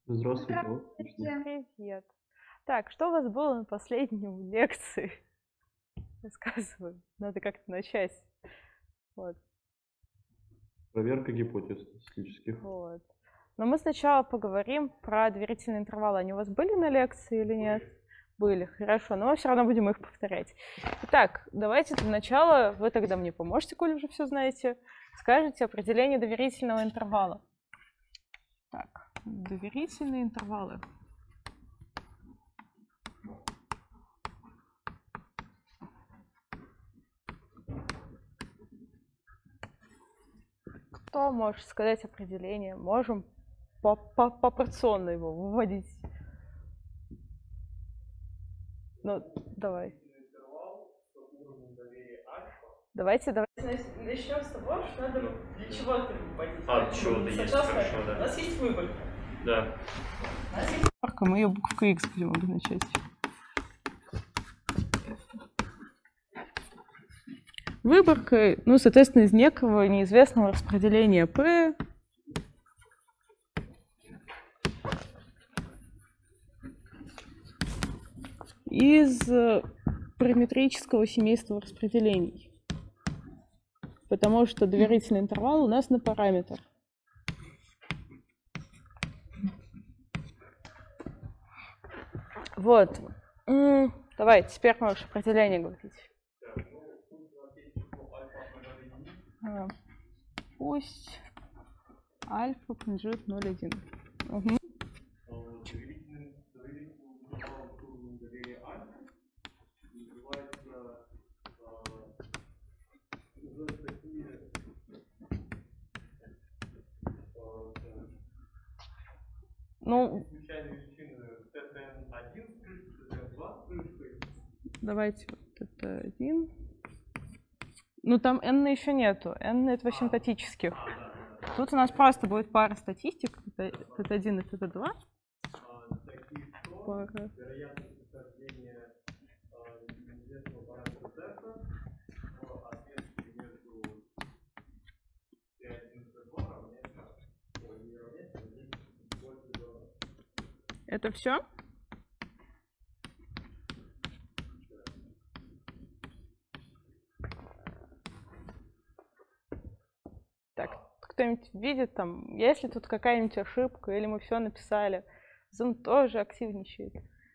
Здравствуйте. Привет. Так, что у вас было на последней лекции? Рассказываю. Надо как-то начать. Вот. Проверка гипотез статистических. Вот. Но мы сначала поговорим про доверительные интервалы. Они у вас были на лекции или нет? Были, хорошо, но мы все равно будем их повторять. Итак, давайте для начала, вы тогда мне поможете, коль уже все знаете, скажете определение доверительного интервала. Так, доверительные интервалы. Кто может сказать определение? Можем пропорционно его выводить. Ну, давай. Давайте начнем с того, что надо для чего-то выводить. А, чего-то есть, хорошо, да. У нас есть выборка. Да. У нас есть выборка, мы ее буквой X будем обозначать. Выборка, ну, соответственно, из некого неизвестного распределения P из параметрического семейства распределений. Потому что доверительный интервал у нас на параметр. Вот. Давайте, теперь можешь определение говорить. Пусть альфа принадлежит 0,1. Угу. Ну, давайте вот это 1. Ну, там n еще нету. N это синтетических. Тут у нас просто будет пара статистик. Это 1 и это 2. Пара. Это все? Так, кто-нибудь видит там, есть ли тут какая-нибудь ошибка, или мы все написали? Zoom тоже активничает.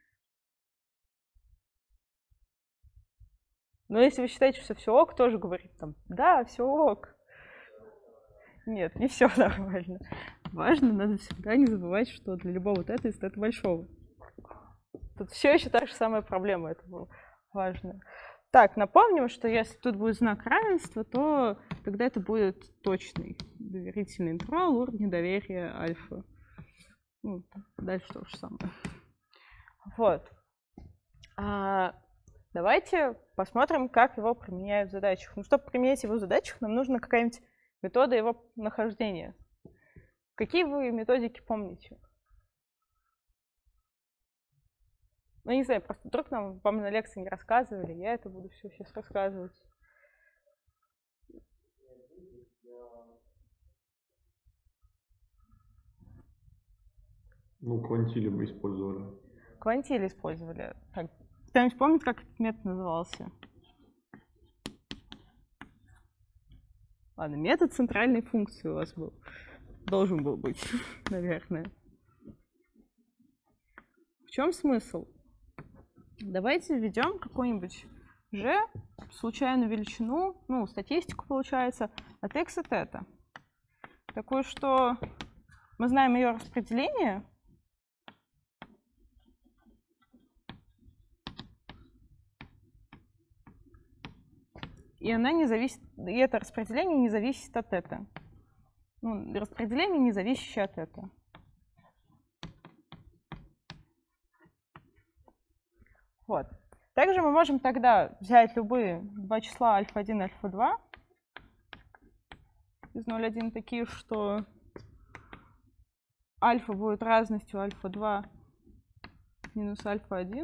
Но если вы считаете, что все ок, тоже говорит там, да, все ок. Нет, не все нормально. Важно, надо всегда не забывать, что для любого тета есть тета большого. Тут все еще та же самая проблема, это было важно. Так, напомним, что если тут будет знак равенства, то тогда это будет точный доверительный интервал уровня доверия альфа. Ну, дальше то же самое. Вот. Давайте посмотрим, как его применяют в задачах. Ну, чтобы применять его в задачах, нам нужна какая-нибудь метода его нахождения. Какие вы методики помните? Ну, не знаю, просто вдруг вам на лекции не рассказывали, я это буду все сейчас рассказывать. Ну, квантили мы использовали. Квантили использовали. Так, кто-нибудь помнит, как этот метод назывался? Ладно, метод центральной функции у вас был. Должен был быть, наверное. В чем смысл? Давайте введем какую-нибудь g, случайную величину, ну, статистику получается, от x и θ. Такую, что мы знаем ее распределение. И она не зависит, и это распределение не зависит от θ. Ну, распределение, не зависящее от θ. Вот. Также мы можем тогда взять любые два числа альфа-1 и альфа-2 из 0,1 такие, что альфа будет разностью альфа-2 минус альфа-1.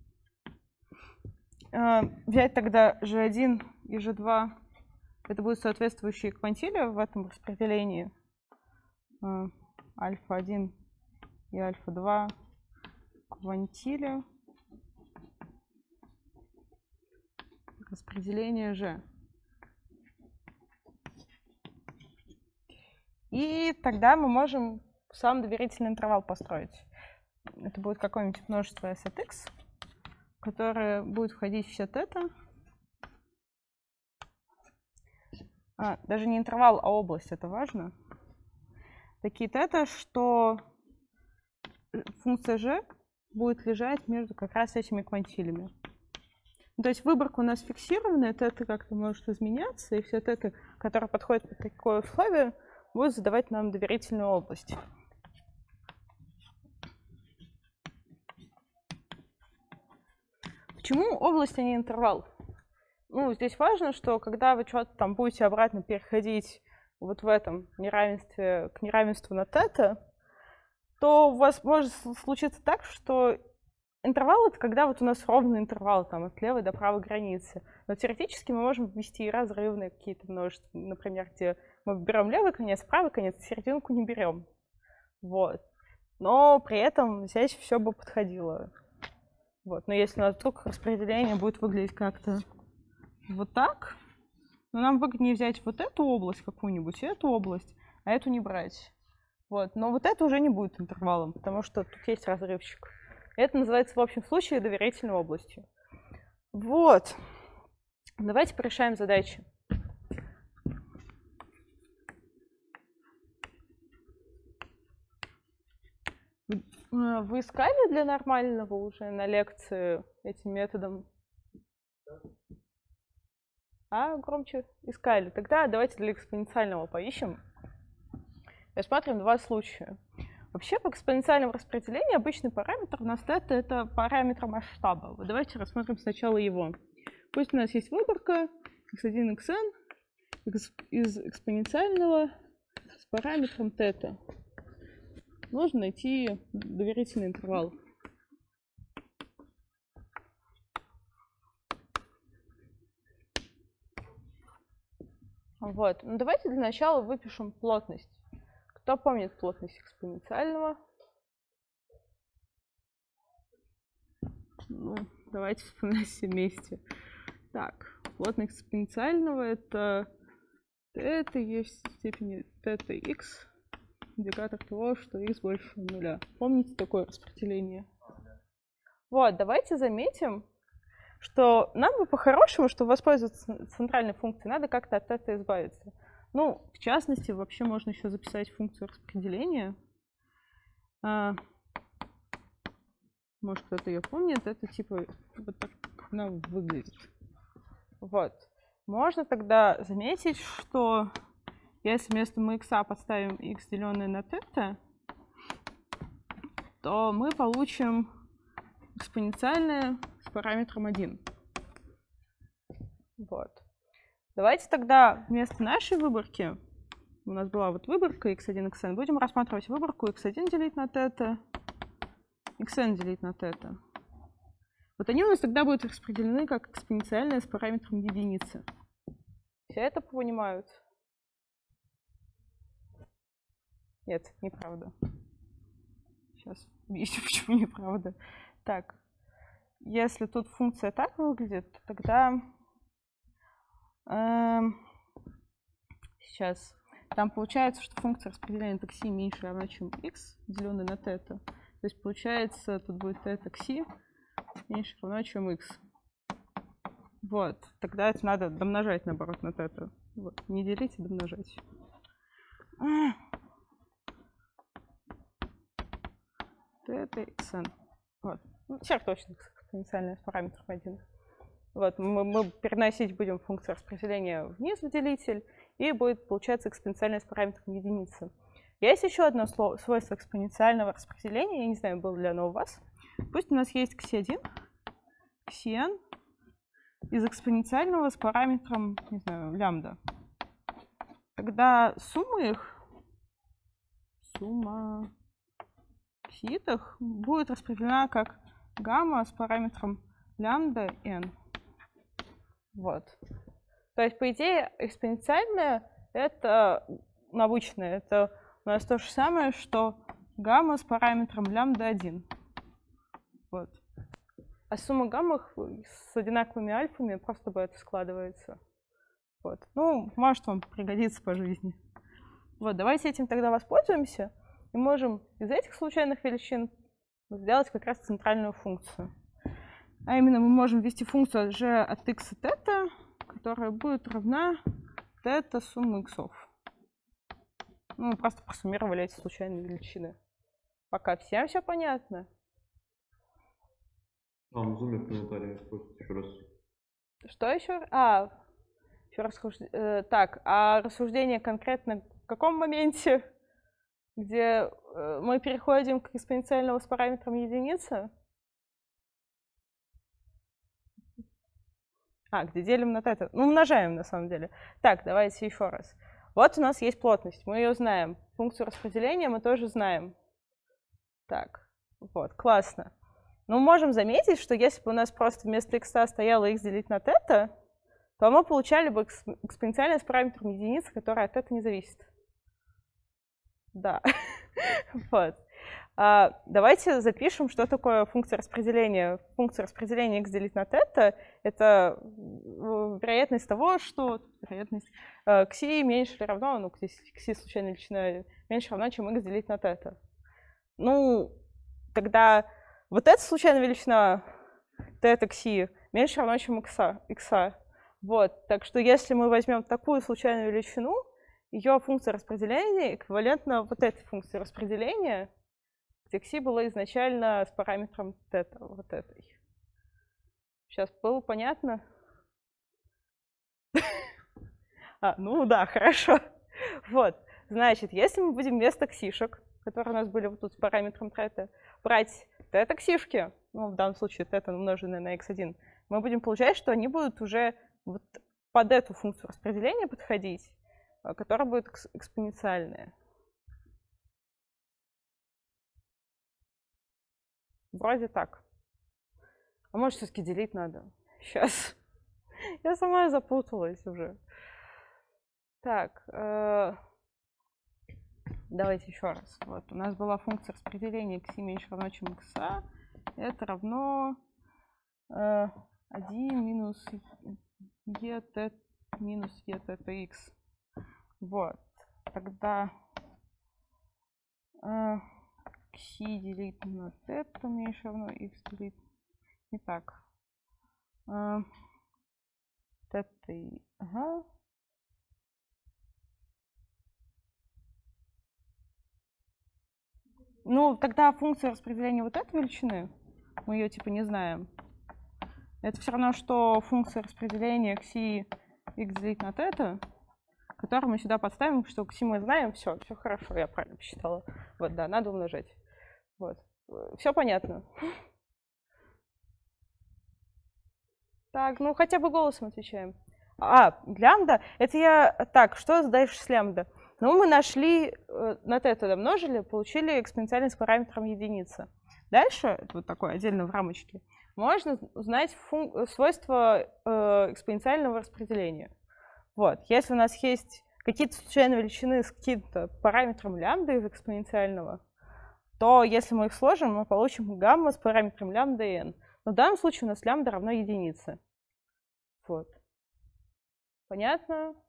Взять тогда g1 и g2, это будут соответствующие квантили в этом распределении альфа-1 и альфа-2 квантили распределение G. И тогда мы можем сам доверительный интервал построить. Это будет какое-нибудь множество S от X, которое будет входить в все θ. Даже не интервал, а область, это важно. Такие θ, что функция g будет лежать между как раз этими квантилями. То есть выборка у нас фиксированная, θ как-то может изменяться, и все θ, которые подходят под такое условие, будут задавать нам доверительную область. Почему область, а не интервал? Ну, здесь важно, что когда вы что-то там будете обратно переходить вот в этом неравенстве к неравенству на θ, то у вас может случиться так, что интервал — это когда вот у нас ровный интервал там, от левой до правой границы. Но теоретически мы можем ввести и разрывные какие-то множества, например, где мы берем левый конец, правый конец, серединку не берем. Вот. Но при этом здесь все бы подходило. Вот. Но если у нас вдруг распределение будет выглядеть как-то вот так, но нам выгоднее взять вот эту область какую-нибудь и эту область, а эту не брать. Вот. Но вот это уже не будет интервалом, потому что тут есть разрывчик. Это называется в общем случае доверительной областью. Вот. Давайте порешаем задачи. Вы искали для нормального уже на лекции этим методом? Громче искали. Тогда давайте для экспоненциального поищем. Рассмотрим два случая. Вообще, по экспоненциальному распределению обычный параметр у нас θ — это параметр масштаба. Вот давайте рассмотрим сначала его. Пусть у нас есть выборка x1, xn из экспоненциального с параметром θ. Нужно найти доверительный интервал. Вот. Ну, давайте для начала выпишем плотность. Кто помнит плотность экспоненциального? Ну, давайте вспоминать все вместе. Так, плотность экспоненциального — это θ есть в степени θx, индикатор того, что x больше нуля. Помните такое распределение? Вот, давайте заметим, что нам бы по-хорошему, чтобы воспользоваться центральной функцией, надо как-то от θ избавиться. Ну, в частности, вообще можно еще записать функцию распределения. Может, кто-то ее помнит. Это типа вот так она выглядит. Вот. Можно тогда заметить, что если вместо х подставим x, деленное на θ, то мы получим экспоненциальное с параметром 1. Вот. Давайте тогда вместо нашей выборки, у нас была вот выборка x1, xn, будем рассматривать выборку x1 делить на θ, xn делить на θ. Вот они у нас тогда будут распределены как экспоненциальное с параметром единицы. Все это понимают? Нет, неправда. Сейчас объясню, почему неправда. Так, если тут функция так выглядит, то тогда сейчас там получается, что функция распределения такси меньше равна, чем x, деленное на θ. То есть получается, тут будет θ такси меньше равно, чем x. Вот, тогда это надо домножать, наоборот, на θ. Вот, не делить, а домножать. θ, xn. Вот. Ну, теперь точно экспоненциальное с параметром 1. Вот, мы переносить будем функцию распределения вниз в делитель, и будет получаться экспоненциальное с параметром единицы. Есть еще одно свойство экспоненциального распределения, я не знаю, было ли оно у вас. Пусть у нас есть xn, xn из экспоненциального с параметром, не знаю, лямбда. Тогда сумма кситах будет распределена как гамма с параметром лямбда n. Вот. То есть, по идее, экспоненциальное — это научное. Это у нас то же самое, что гамма с параметром λ1. Вот. А сумма гамма с одинаковыми альфами просто бета складывается. Вот. Ну, может вам пригодится по жизни. Вот, давайте этим тогда воспользуемся. И можем из этих случайных величин сделать как раз центральную функцию. А именно мы можем ввести функцию g от x и θ, которая будет равна θ суммы иксов. Ну, мы просто просуммировали эти случайные величины. Пока всем все понятно? В зуме в комментариях еще раз. Что еще? Еще рассуждение. Так, а рассуждение конкретно в каком моменте? Где мы переходим к экспоненциальному с параметром единицы? Где делим на θ. Ну, умножаем на самом деле. Так, давайте еще раз. Вот у нас есть плотность, мы ее знаем. Функцию распределения мы тоже знаем. Так, вот, классно. Но мы можем заметить, что если бы у нас просто вместо x стояло x делить на θ, то мы получали бы экспоненциальное с параметром единицы, которая от θ не зависит. Да. Вот. Давайте запишем, что такое функция распределения. Функция распределения x делить на θ — это вероятность того, что вероятность xi меньше или равно, ну, xi случайная величина меньше равна, чем x делить на θ. Ну, тогда вот эта случайная величина θ xi меньше равно, чем x. Вот. Так что если мы возьмем такую случайную величину, ее функция распределения эквивалентна вот этой функции распределения, где xi было изначально с параметром θ, вот этой. Сейчас было понятно? Ну да, хорошо. Вот, значит, если мы будем вместо ксишек, которые у нас были вот тут с параметром θ, брать θ-ксишки, ну в данном случае θ умноженное на x1, мы будем получать, что они будут уже вот под эту функцию распределения подходить, которая будет экспоненциальная. Вроде так. А может, все-таки делить надо? Сейчас. Я сама запуталась уже. Так. Давайте еще раз. Вот, у нас была функция распределения xi меньше равно, чем x. Это равно 1 минус et минус et x. Вот. Тогда xi делить на θ меньше равно x делить. Не так. θ и... Ага. Ну, тогда функция распределения вот этой величины, мы ее типа не знаем. Это все равно, что функция распределения xi x делить на θ, которую мы сюда подставим, что xi мы знаем, все хорошо, я правильно посчитала. Вот, да, надо умножать. Вот. Все понятно. Так, ну хотя бы голосом отвечаем. Лямбда, это я... Так, что дальше с лямбда? Ну, мы нашли, на θ тогда множили, получили экспоненциальный с параметром единицы. Дальше, это вот такое отдельно в рамочке, можно узнать свойства экспоненциального распределения. Вот, если у нас есть какие-то случайные величины с каким-то параметром лямбда из экспоненциального, то если мы их сложим, мы получим гамма с параметром лямбда и n. Но в данном случае у нас лямбда равно единице. Вот. Понятно?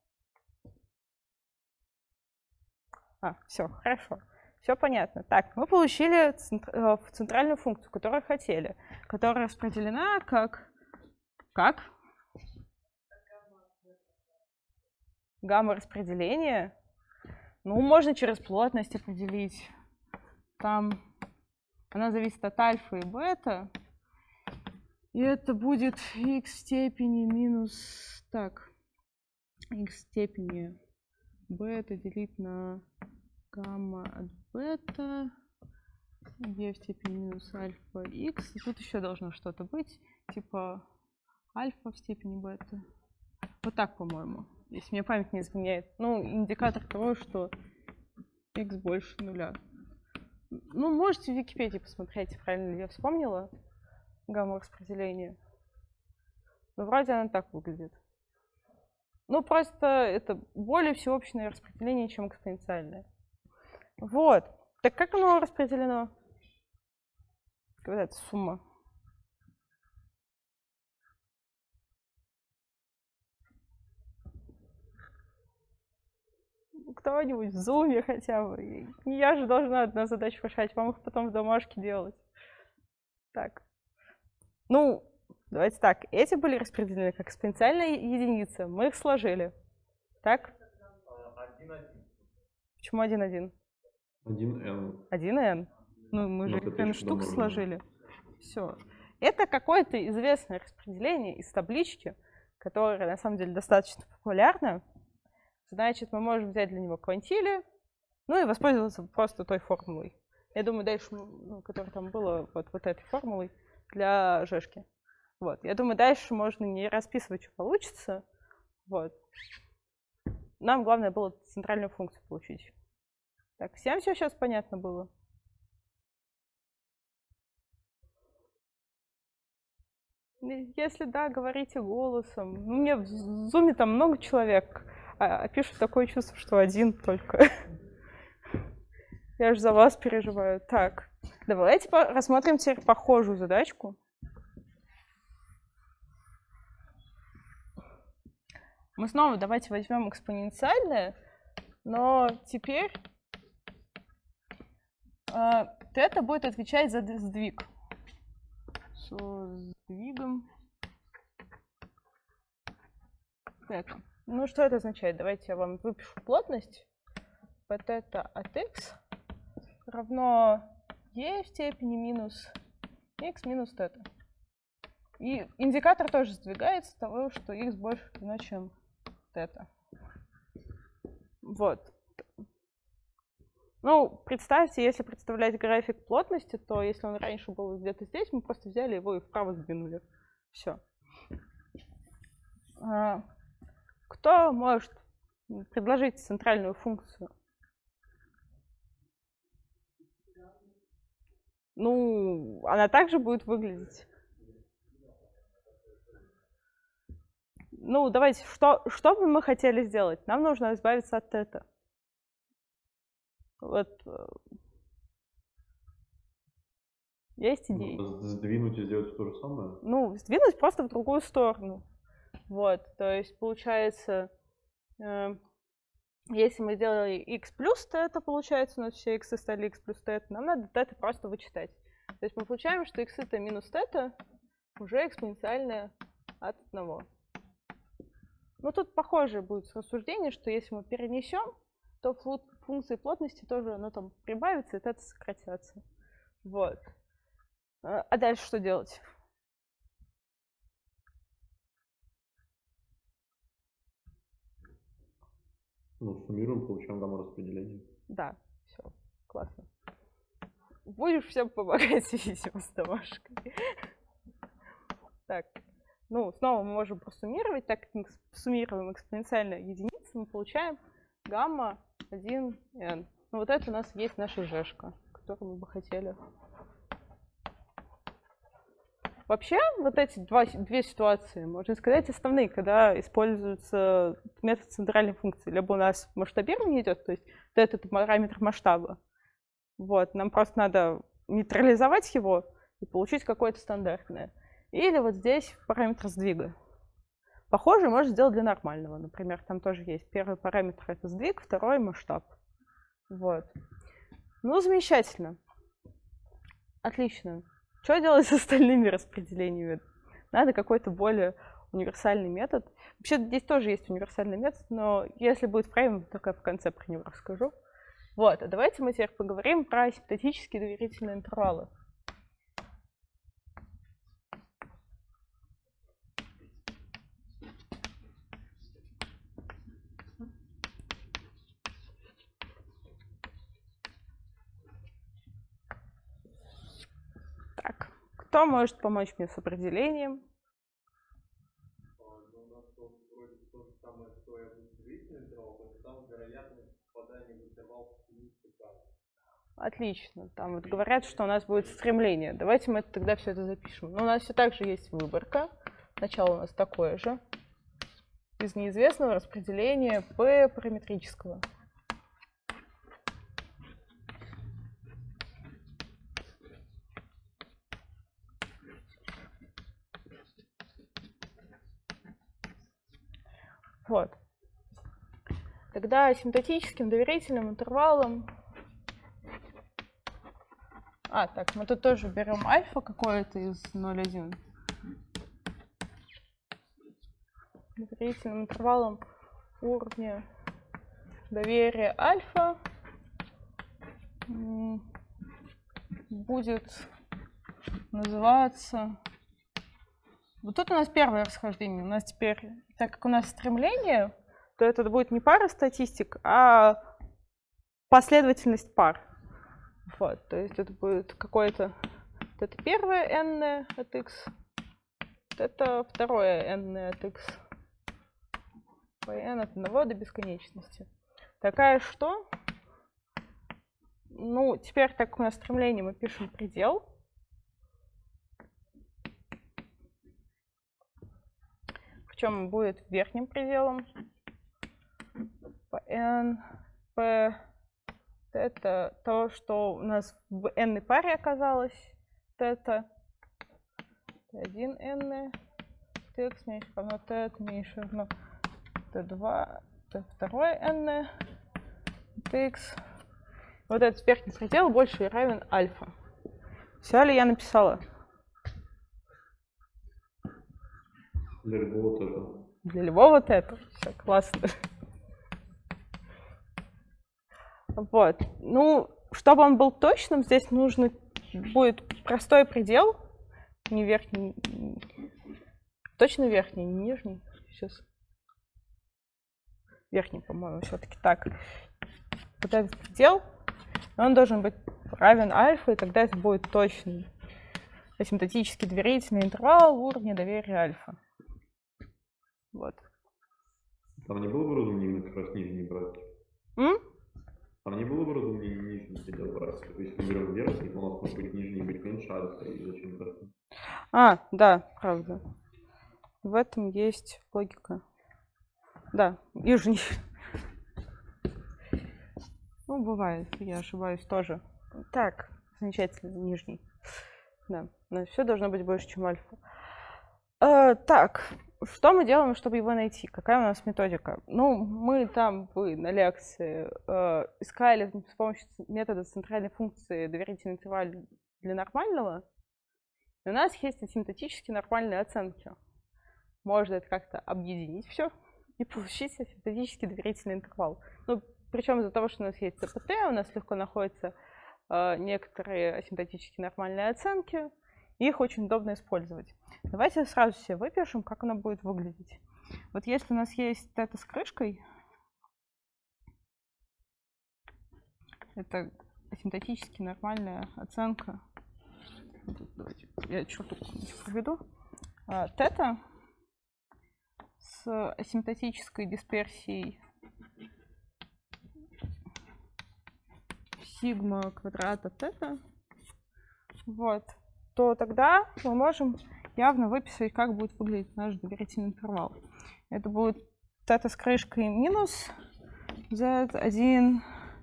Все, хорошо. Все понятно. Так, мы получили центральную функцию, которую хотели, которая распределена как гамма распределения. Ну, можно через плотность определить. Там она зависит от альфа и бета. И это будет x в степени минус... Так, x в степени бета делить на гамма от бета, e в степени минус альфа x. И тут еще должно что-то быть, типа альфа в степени бета. Вот так, по-моему, если мне память не изменяет. Ну, индикатор того, что x больше нуля. Ну, можете в Википедии посмотреть, правильно ли я вспомнила гамма распределения. Но вроде она так выглядит. Ну, просто это более всеобщее распределение, чем экспоненциальное. Вот. Так как оно распределено? Когда это сумма? Кто-нибудь в зуме хотя бы. Не я же должна одна задачу решать, вам их потом в домашке делать. Так. Ну, давайте так. Эти были распределены как экспоненциальная единица. Мы их сложили. Так? 1,1. Почему 1,1? 1n. 1n. Ну, мы же Ну, их это n еще штук можно. сложили. Все. Это какое-то известное распределение из таблички, которое на самом деле достаточно популярно. Значит, мы можем взять для него квантили, ну и воспользоваться просто той формулой. Я думаю, дальше, ну, которая там была, вот этой формулой для жешки. Вот. Я думаю, дальше можно не расписывать, что получится. Вот. Нам главное было центральную функцию получить. Так, всем все сейчас понятно было? Если да, говорите голосом. Ну, мне в зуме там много человек, а пишут такое чувство, что один только. Я же за вас переживаю. Так, давайте рассмотрим теперь похожую задачку. Мы снова давайте возьмем экспоненциальное, но теперь θ будет отвечать за сдвиг. Со сдвигом. Так. Ну, что это означает? Давайте я вам выпишу плотность. Πθ от x равно e в степени минус x минус θ. И индикатор тоже сдвигается с того, что x больше равно, чем θ. Вот. Ну, представьте, если представлять график плотности, то если он раньше был где-то здесь, мы просто взяли его и вправо сдвинули. Все. Кто может предложить центральную функцию? Ну, она также будет выглядеть. Ну, давайте, что бы мы хотели сделать? Нам нужно избавиться от θ. Вот. Есть идеи? Сдвинуть и сделать то же самое? Ну, сдвинуть просто в другую сторону. Вот, то есть получается, если мы сделали x плюс θ, получается у нас все x стали x плюс θ, нам надо θ просто вычитать. То есть мы получаем, что x это минус θ уже экспоненциальное от 1. Ну, тут похожее будет рассуждение, что если мы перенесем, то функции плотности тоже оно там прибавится, и θ сократятся. Вот. А дальше что делать? Ну, суммируем, получаем гамма-распределение. Да, все, классно. Будешь всем помогать, видимо, с домашкой. Так, ну, снова мы можем просуммировать. Так как мы суммируем экспоненциальные единицы, мы получаем гамма 1n. Ну, вот это у нас есть наша жешка, которую мы бы хотели. Вообще, вот эти две ситуации, можно сказать, основные, когда используется метод центральной функции. Либо у нас масштабирование идет, то есть вот этот параметр масштаба. Вот, нам просто надо нейтрализовать его и получить какое-то стандартное. Или вот здесь параметр сдвига. Похоже можно сделать для нормального. Например, там тоже есть первый параметр — это сдвиг, второй — масштаб. Вот. Ну, замечательно. Отлично. Что делать с остальными распределениями? Надо какой-то более универсальный метод. Вообще здесь тоже есть универсальный метод, но если будет время, только в конце про него расскажу. Вот, а давайте мы теперь поговорим про асимптотические доверительные интервалы. Так, кто может помочь мне с определением? Отлично. Там вот говорят, что у нас будет стремление. Давайте мы тогда все это запишем. Но у нас все так же есть выборка. Начало у нас такое же. Из неизвестного распределения P параметрического. Вот. Тогда асимптотическим доверительным интервалом... так, мы тут тоже берем альфа какое-то из 0,1. Доверительным интервалом уровня доверия альфа будет называться... Вот тут у нас первое расхождение. У нас теперь, так как у нас стремление, то это будет не пара статистик, а последовательность пар. Вот, то есть это будет какое-то... Вот это первое n от x, вот это второе n от x. По n от 1 до бесконечности. Такая что? Ну, теперь, так как у нас стремление, мы пишем предел. Причем будет верхним пределом. По n, p. Это то, что у нас в n паре оказалось. Это t1n, tx меньше равно t меньше равно t2, t2 n, tx. Вот этот верхний предел больше и равен альфа. Все ли я написала? Для любого тета. Для любого тета. Все, классно. Вот. Ну, чтобы он был точным, здесь нужно будет простой предел. Не верхний. Точно верхний, не нижний. Сейчас. Верхний, по-моему, все-таки так. Вот этот предел, он должен быть равен альфа, и тогда это будет точный асимптотически доверительный интервал уровня доверия альфа. Вот. Там не было бы разумнее как раз нижний брать? Там не было бы разумнее нижний предел брать? То есть, если мы берем верхний, то у нас может быть нижний быть меньше альфа, и зачем брать? Да, правда. В этом есть логика. Да, нижний. Ну, бывает, я ошибаюсь тоже. Так, замечательно, нижний. Да, все должно быть больше, чем альфа. Так, что мы делаем, чтобы его найти? Какая у нас методика? Ну, мы там на лекции искали с помощью метода центральной функции доверительный интервал для нормального. И у нас есть асимптотически нормальные оценки. Можно это как-то объединить все и получить асимптотически доверительный интервал. Ну, причем из-за того, что у нас есть ЦПТ, у нас легко находятся некоторые асимптотически нормальные оценки, и их очень удобно использовать. Давайте сразу себе выпишем, как оно будет выглядеть. Вот если у нас есть тета с крышкой, это асимптотически нормальная оценка. Давайте я черту проведу. Тета с асимптотической дисперсией сигма квадрата тета, вот, то тогда мы можем явно выписать, как будет выглядеть наш доверительный интервал. Это будет тета с крышкой минус z1,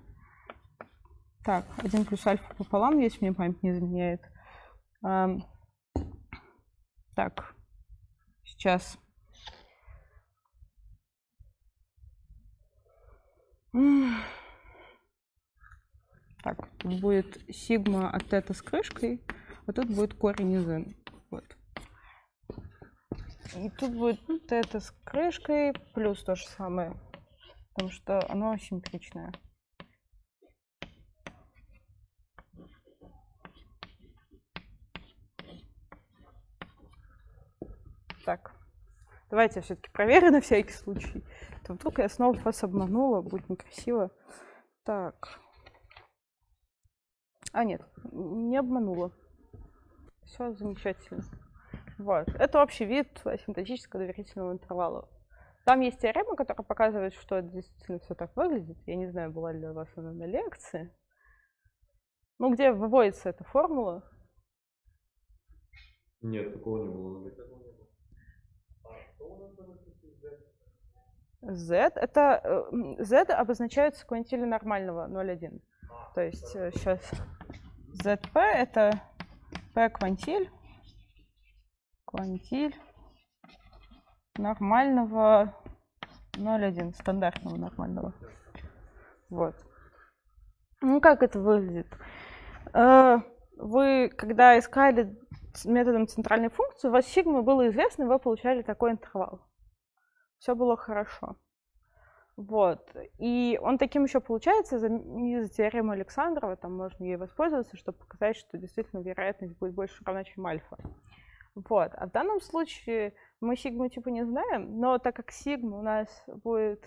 так, 1 плюс альфа пополам, если мне память не изменяет. Так, сейчас. Так, тут будет сигма от тета с крышкой, а тут будет корень из n. Вот. И тут будет тета с крышкой плюс то же самое, потому что оно асимметричное. Так, давайте я все-таки проверю на всякий случай. То вдруг я снова вас обманула, будет некрасиво. Так. Нет, не обманула. Все замечательно. Вот. Это общий вид асимптотического доверительного интервала. Там есть теорема, которая показывает, что это действительно все так выглядит. Я не знаю, была ли у вас она на лекции. Ну, где выводится эта формула. Нет, такого не было. Z обозначается квантилью нормального 0,1. То есть сейчас ZP это P квантиль нормального 0,1 стандартного нормального. Вот. Ну, как это выглядит? Вы, когда искали методом центральной функции, у вас сигма было известно, и вы получали такой интервал. Все было хорошо. Вот. И он таким еще получается из-за теоремы Александрова, там можно ей воспользоваться, чтобы показать, что действительно вероятность будет больше равна, чем альфа. Вот. А в данном случае мы сигму типа не знаем, но так как сигма у нас будет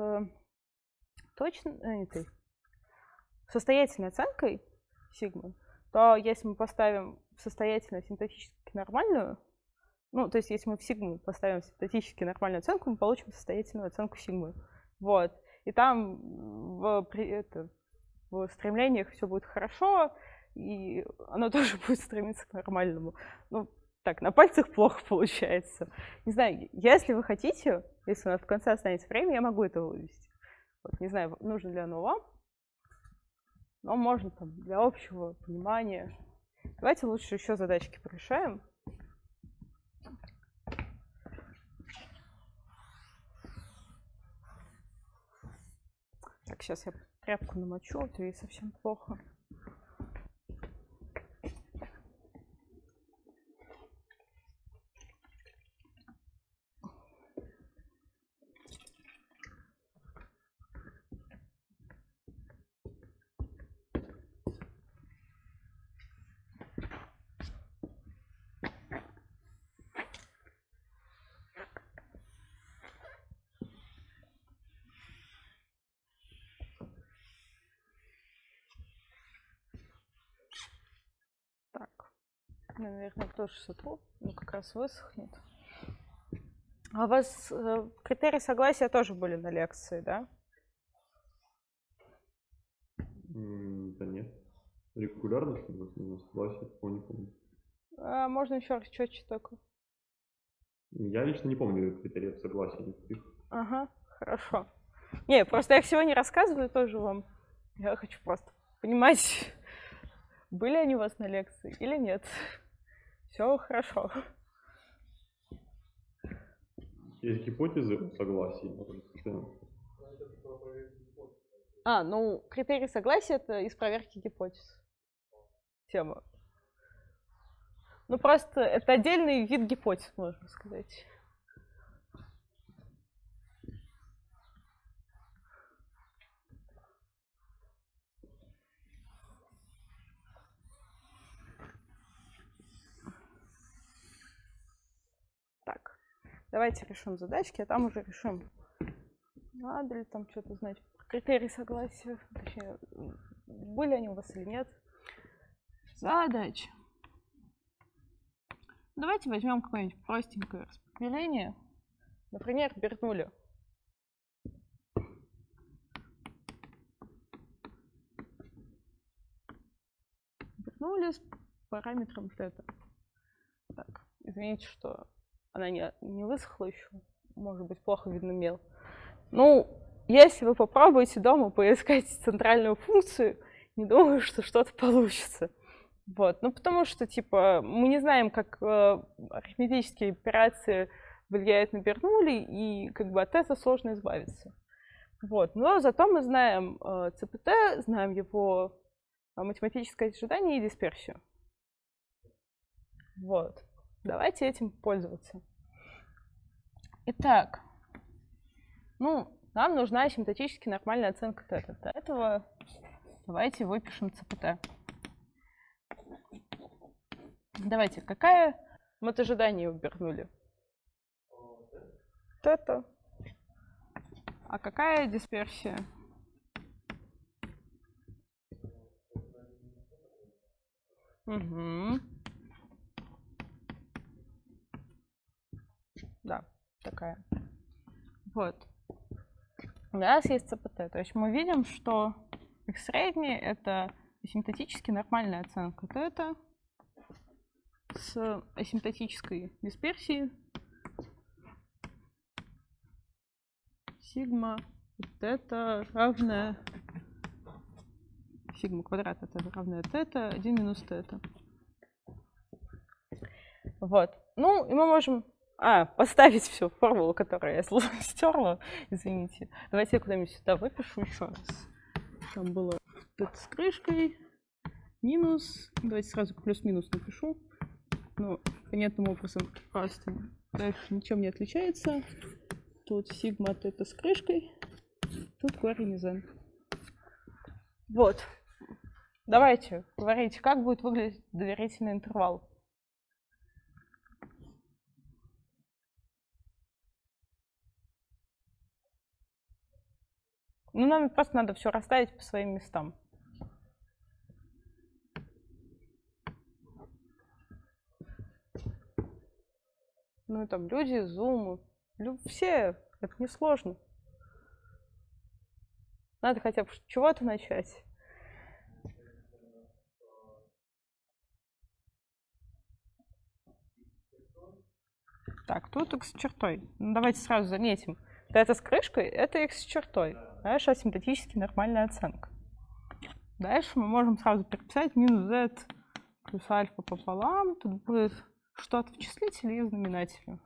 состоятельной оценкой сигмы, то если мы поставим состоятельно синтетически нормальную, ну, то есть если мы в сигму поставим синтетически нормальную оценку, мы получим состоятельную оценку сигмы. Вот. И там в стремлениях все будет хорошо, и оно тоже будет стремиться к нормальному. Ну, так, на пальцах плохо получается. Не знаю, если вы хотите, если у нас в конце останется время, я могу это вывести. Вот, не знаю, нужно ли оно вам, но можно там для общего понимания. Давайте лучше еще задачки порешаем. Так, сейчас я тряпку намочу, а то ей совсем плохо. Наверное, тоже сотру, но как раз высохнет. А у вас критерии согласия тоже были на лекции, да? Да нет. Регулярность у нас согласие, не помню. Можно еще раз четче только. Я лично не помню критериев согласия никаких. Ага, хорошо. Не, просто я их сегодня рассказываю тоже вам. Я хочу просто понимать, были они у вас на лекции или нет. Все хорошо. Есть гипотезы согласия. Ну, критерий согласия — это из проверки гипотез. Тема. Ну, просто это отдельный вид гипотез, можно сказать. Так, давайте решим задачки, а там уже решим, надо ли там что-то знать. Критерии согласия, точнее, были они у вас или нет. Задача. Давайте возьмем какое-нибудь простенькое распределение. Например, Бернулли. Бернулли с параметром θ. Так, извините, что она не высохла еще. Может быть, плохо видно мел. Ну, если вы попробуете дома поискать центральную функцию, не думаю, что что-то получится. Вот. Ну, потому что, типа, мы не знаем, как арифметические операции влияют на Бернулли, и как бы от этого сложно избавиться. Вот. Но зато мы знаем ЦПТ, знаем его математическое ожидание и дисперсию. Вот. Давайте этим пользоваться. Итак, ну, нам нужна асимптотически нормальная оценка θ. Для этого давайте выпишем ЦПТ. Давайте, какая мотожидание у Бернулли? θ. А какая дисперсия? Угу. Да, такая. Вот. У нас есть ЦПТ. То есть мы видим, что x средний — это асимптотически нормальная оценка θ с асимптотической дисперсией сигма θ равная сигма квадрат θ равная θ 1 минус θ. Вот. Ну, и мы можем Поставить всю формулу, которую я стерла. Извините. Давайте я куда-нибудь сюда выпишу еще раз. Там было это с крышкой. Минус. Давайте сразу плюс-минус напишу. Ну, понятным образом просто дальше ничем не отличается. Тут сигма от это с крышкой. Тут корень из n. Вот. Давайте говорите, как будет выглядеть доверительный интервал. Ну, нам просто надо все расставить по своим местам. Ну, и там люди, зумы, все, это несложно. Надо хотя бы с чего-то начать. Так, тут x с чертой. Ну, давайте сразу заметим. Это с крышкой, это x с чертой. Дальше асимптотически нормальная оценка. Дальше мы можем сразу переписать минус z плюс альфа пополам. Тут будет что-то в числителе и в знаменателе.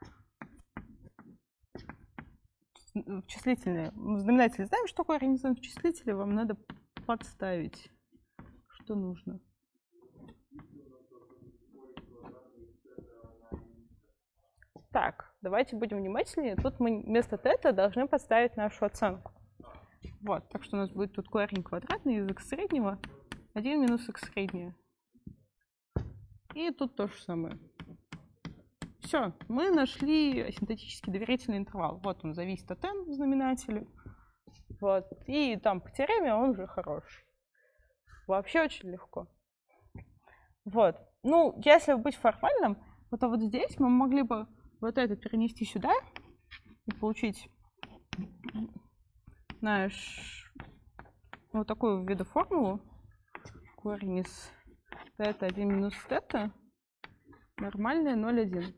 В числителе. В знаменателе знаем, что такое корень в числителе. Вам надо подставить, что нужно. Так, давайте будем внимательнее. Тут мы вместо тета должны подставить нашу оценку. Вот, так что у нас будет тут корень квадратный из x среднего, 1 минус x среднее. И тут то же самое. Все, мы нашли асимптотически доверительный интервал. Вот он зависит от n в знаменателе. Вот, и там по теореме он уже хороший. Вообще очень легко. Вот, ну, если быть формальным, то вот здесь мы могли бы вот это перенести сюда и получить вот такую виду формулу. Корень из тета 1 минус тета нормальная 0,1.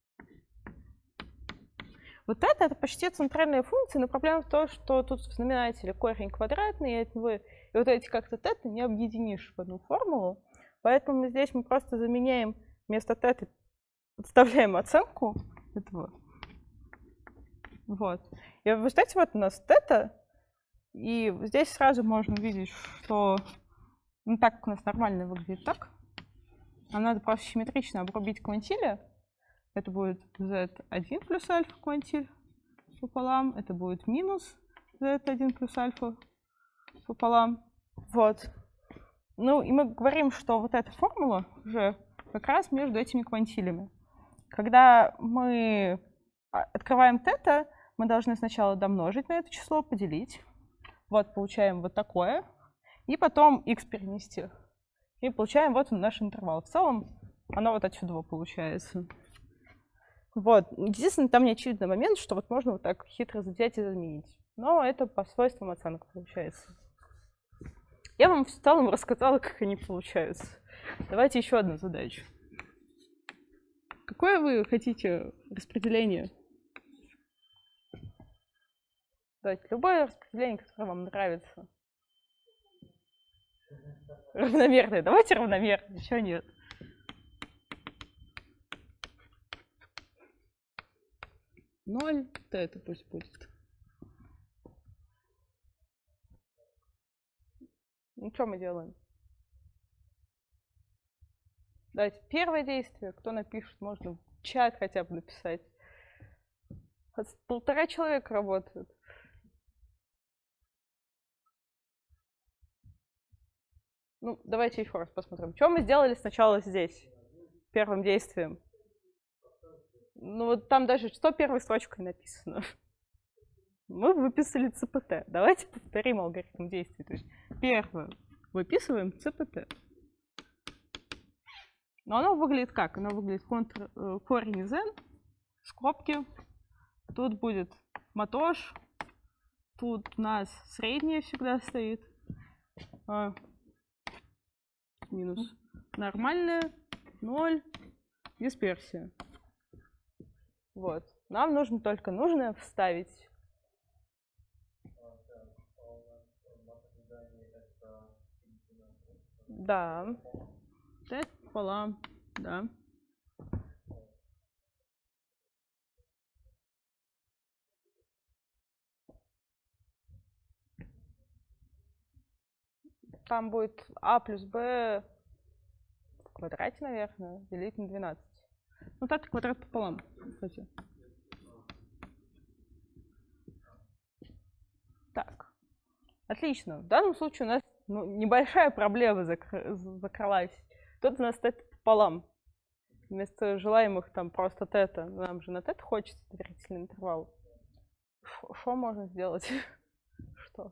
Вот это почти центральная функция, но проблема в том, что тут в знаменателе корень квадратный, и вот эти как-то тета не объединишь в одну формулу. Поэтому здесь мы просто заменяем вместо тета, подставляем оценку этого. Вот. И вы знаете, вот у нас тета, и здесь сразу можно увидеть, что ну, так как у нас нормально выглядит так, нам надо просто симметрично обрубить квантили. Это будет z1 плюс альфа квантиль пополам, это будет минус z1 плюс альфа пополам. Вот. Ну и мы говорим, что вот эта формула уже как раз между этими квантилями. Когда мы открываем тета, мы должны сначала домножить на это число, поделить. Вот получаем вот такое. И потом x перенести. И получаем вот наш интервал. В целом оно вот отсюда получается. Вот. Единственное, там неочевидный момент, что вот можно вот так хитро взять и заменить. Но это по свойствам оценок получается. Я вам в целом рассказала, как они получаются. Давайте еще одну задачу. Какое вы хотите распределение? Давайте любое распределение, которое вам нравится. Равномерное. Давайте равномерное. Чего нет? Ноль, то это пусть будет. Ну, что мы делаем? Давайте первое действие. Кто напишет, можно в чат хотя бы написать. 1,5 человека работают. Ну, давайте еще раз посмотрим. Что мы сделали сначала здесь, первым действием? Ну, вот там даже что первой строчкой написано. Мы выписали ЦПТ. Давайте повторим алгоритм действий. То есть первое выписываем ЦПТ. Но оно выглядит как? Оно выглядит корень из n, скобки. Тут будет матош. Тут у нас среднее всегда стоит. Минус нормальная, 0, дисперсия. Вот. Нам нужно только нужное вставить. Да. Т пополам, да. там будет а плюс b в квадрате, наверное, делить на 12. Ну, так квадрат пополам, кстати. Так, отлично. В данном случае у нас небольшая проблема закрылась. Тут у нас тета пополам. Вместо желаемых там просто тета, нам же на тета хочется доверительный интервал. Что можно сделать? Что?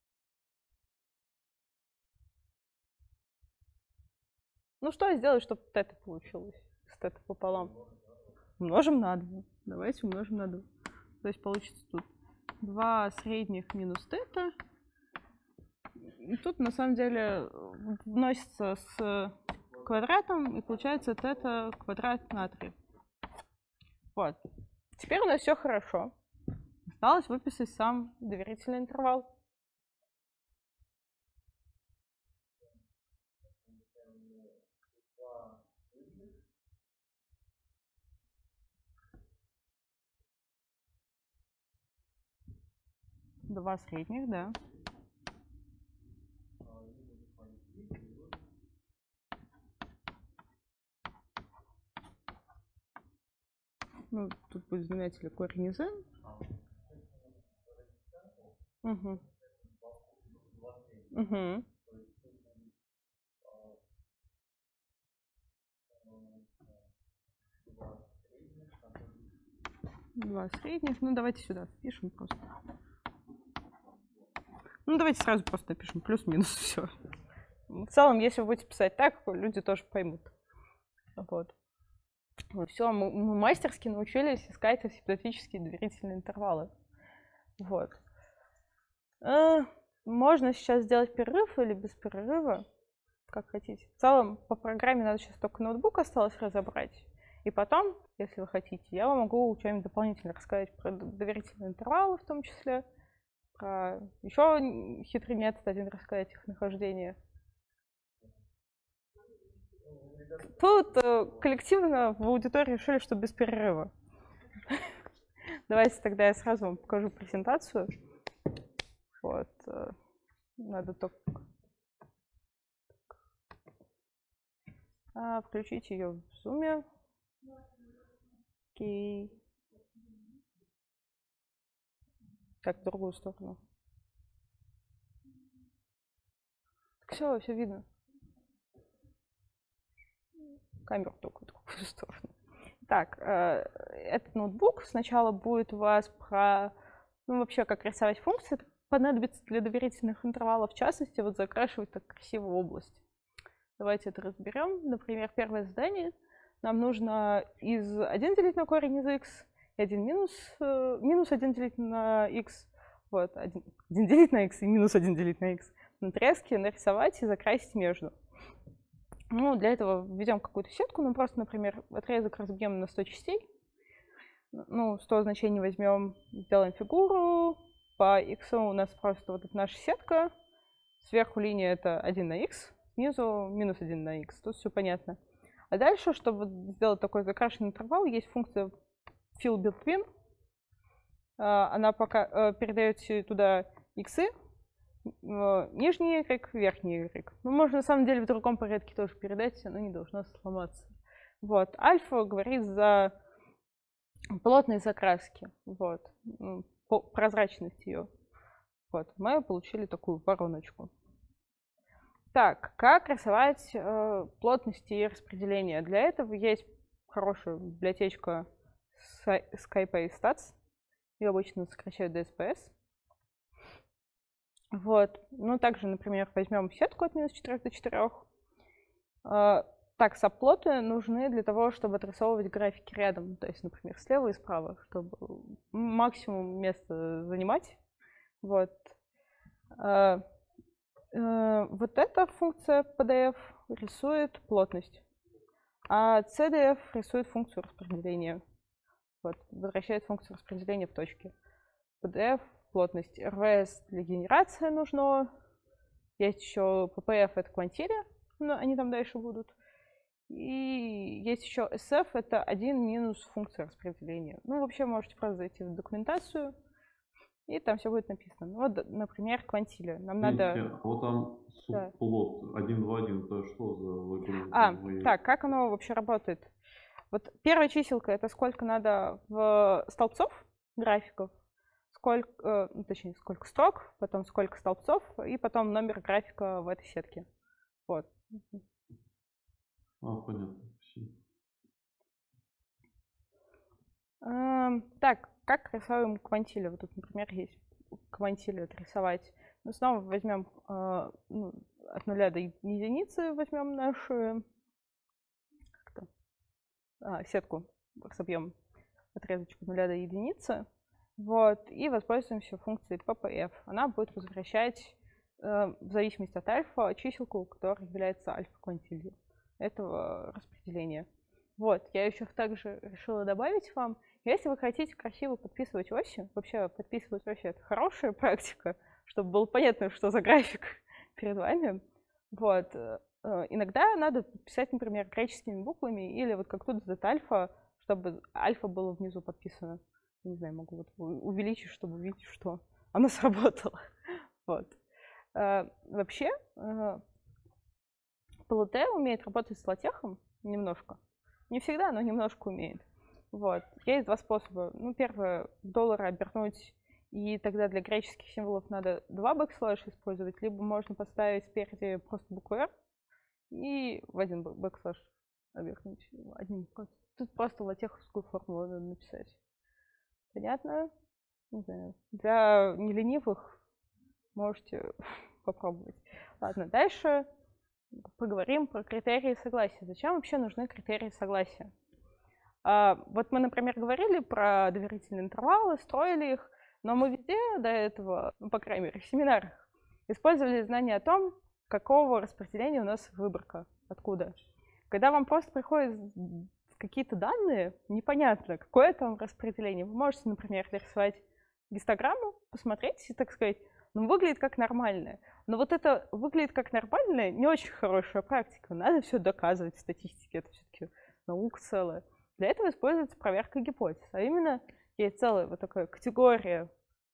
Ну, что сделать, чтобы тета получилось? С тета пополам. Умножим на 2. Давайте умножим на 2. То есть получится тут 2 средних минус тета. И тут на самом деле вносится с квадратом, и получается тета квадрат на 3. Вот. Теперь у нас все хорошо. Осталось выписать сам доверительный интервал. Два средних, да. Ну, тут будет знаменатель корень из n. Угу. Угу. Два средних. Ну, давайте сюда впишем просто. Ну, давайте сразу просто напишем плюс-минус, все. В целом, если вы будете писать так, люди тоже поймут. Вот. Ну, все, мы мастерски научились искать асимптотические доверительные интервалы. Вот. Можно сейчас сделать перерыв или без перерыва, как хотите. В целом, по программе надо сейчас только ноутбук осталось разобрать. И потом, если вы хотите, я вам могу что-нибудь дополнительно рассказать про доверительные интервалы в том числе, про еще хитрый метод один рассказать, их нахождение. Тут коллективно в аудитории решили, что без перерыва. Давайте тогда я сразу вам покажу презентацию. Вот. Надо только включить ее в Zoom. Окей. Так, в другую сторону. Все видно. Камеру только в другую сторону. Так, этот ноутбук сначала будет у вас про, ну, вообще, как рисовать функции. Это понадобится для доверительных интервалов, в частности, вот закрашивать так красиво область. Давайте это разберем. Например, первое задание. Нам нужно из 1 делить на корень из x и 1 минус 1 делить на x. Вот, 1 делить на x и минус 1 делить на x. На отрезке нарисовать и закрасить между. Ну, для этого введем какую-то сетку. Ну, просто, например, отрезок разбьем на 100 частей. Ну, 100 значений возьмем, сделаем фигуру. По x у нас просто вот эта наша сетка. Сверху линия это 1 на x, снизу минус 1 на x. Тут все понятно. А дальше, чтобы сделать такой закрашенный интервал, есть функция fill between. Она пока передает туда иксы, нижний y, верхний y. Ну, можно на самом деле в другом порядке тоже передать, оно не должно сломаться. Вот. Альфа говорит за плотность закраски, вот, прозрачность ее. Вот. Мы получили такую вороночку. Так, как рисовать плотности и распределение? Для этого есть хорошая библиотечка SkyPay-Stats. Ее обычно сокращают DSPS. Вот. Ну, также, например, возьмем сетку от минус 4 до 4. Так, сабплоты нужны для того, чтобы отрисовывать графики рядом. То есть, например, слева и справа, чтобы максимум места занимать. Вот. Вот эта функция PDF рисует плотность, а CDF рисует функцию распределения. Вот, возвращает функцию распределения в точке. PDF плотность. RVS для генерации нужно. Есть еще PPF, это квантирия, но они там дальше будут. И есть еще SF, это 1 минус функция распределения. Ну, вообще можете просто зайти в документацию и там все будет написано. Ну, вот, например, квантили. Нам надо... Вот там субплот 1, 2, 1, это что за логарифм? Так, как оно вообще работает? Вот первая чиселка — это сколько надо в столбцов графиков, сколько строк, потом сколько столбцов, и потом номер графика в этой сетке. Вот. Понятно. Так, как рисуем квантили? Вот тут, например, есть квантили отрисовать. Мы снова возьмем от 0 до единицы, возьмем нашу сетку, собьем отрезочку 0 до единицы, вот, и воспользуемся функцией ppf. Она будет возвращать, в зависимости от альфа, чиселку, которая является альфа-квантилью этого распределения. Вот, я еще также решила добавить вам, если вы хотите красиво подписывать оси, вообще подписывать оси — это хорошая практика, чтобы было понятно, что за график перед вами. Вот. Иногда надо писать, например, греческими буквами или вот как тут z-альфа, чтобы альфа было внизу подписано. Не знаю, могу вот увеличить, чтобы увидеть, что оно сработало. Вот. Вообще, PLT умеет работать с латехом немножко. Не всегда, но немножко умеет. Вот. Есть два способа. Ну, первое — доллары обернуть, и тогда для греческих символов надо 2 бэкслэша использовать, либо можно поставить спереди просто букву R и в один бэкслэш обернуть одним. Тут просто латеховскую формулу надо написать. Понятно? Не знаю. Для неленивых можете попробовать. Ладно, дальше поговорим про критерии согласия. Зачем вообще нужны критерии согласия? Вот мы, например, говорили про доверительные интервалы, строили их, но мы везде до этого, ну, по крайней мере, в семинарах, использовали знания о том, какого распределения у нас выборка, откуда. Когда вам просто приходят какие-то данные, непонятно, какое там распределение, вы можете, например, нарисовать гистограмму, посмотреть и, так сказать, ну, выглядит как нормальное. Но вот это выглядит как нормальное не очень хорошая практика. Надо все доказывать в статистике, это все-таки наука целая. Для этого используется проверка гипотез. А именно есть целая вот такая категория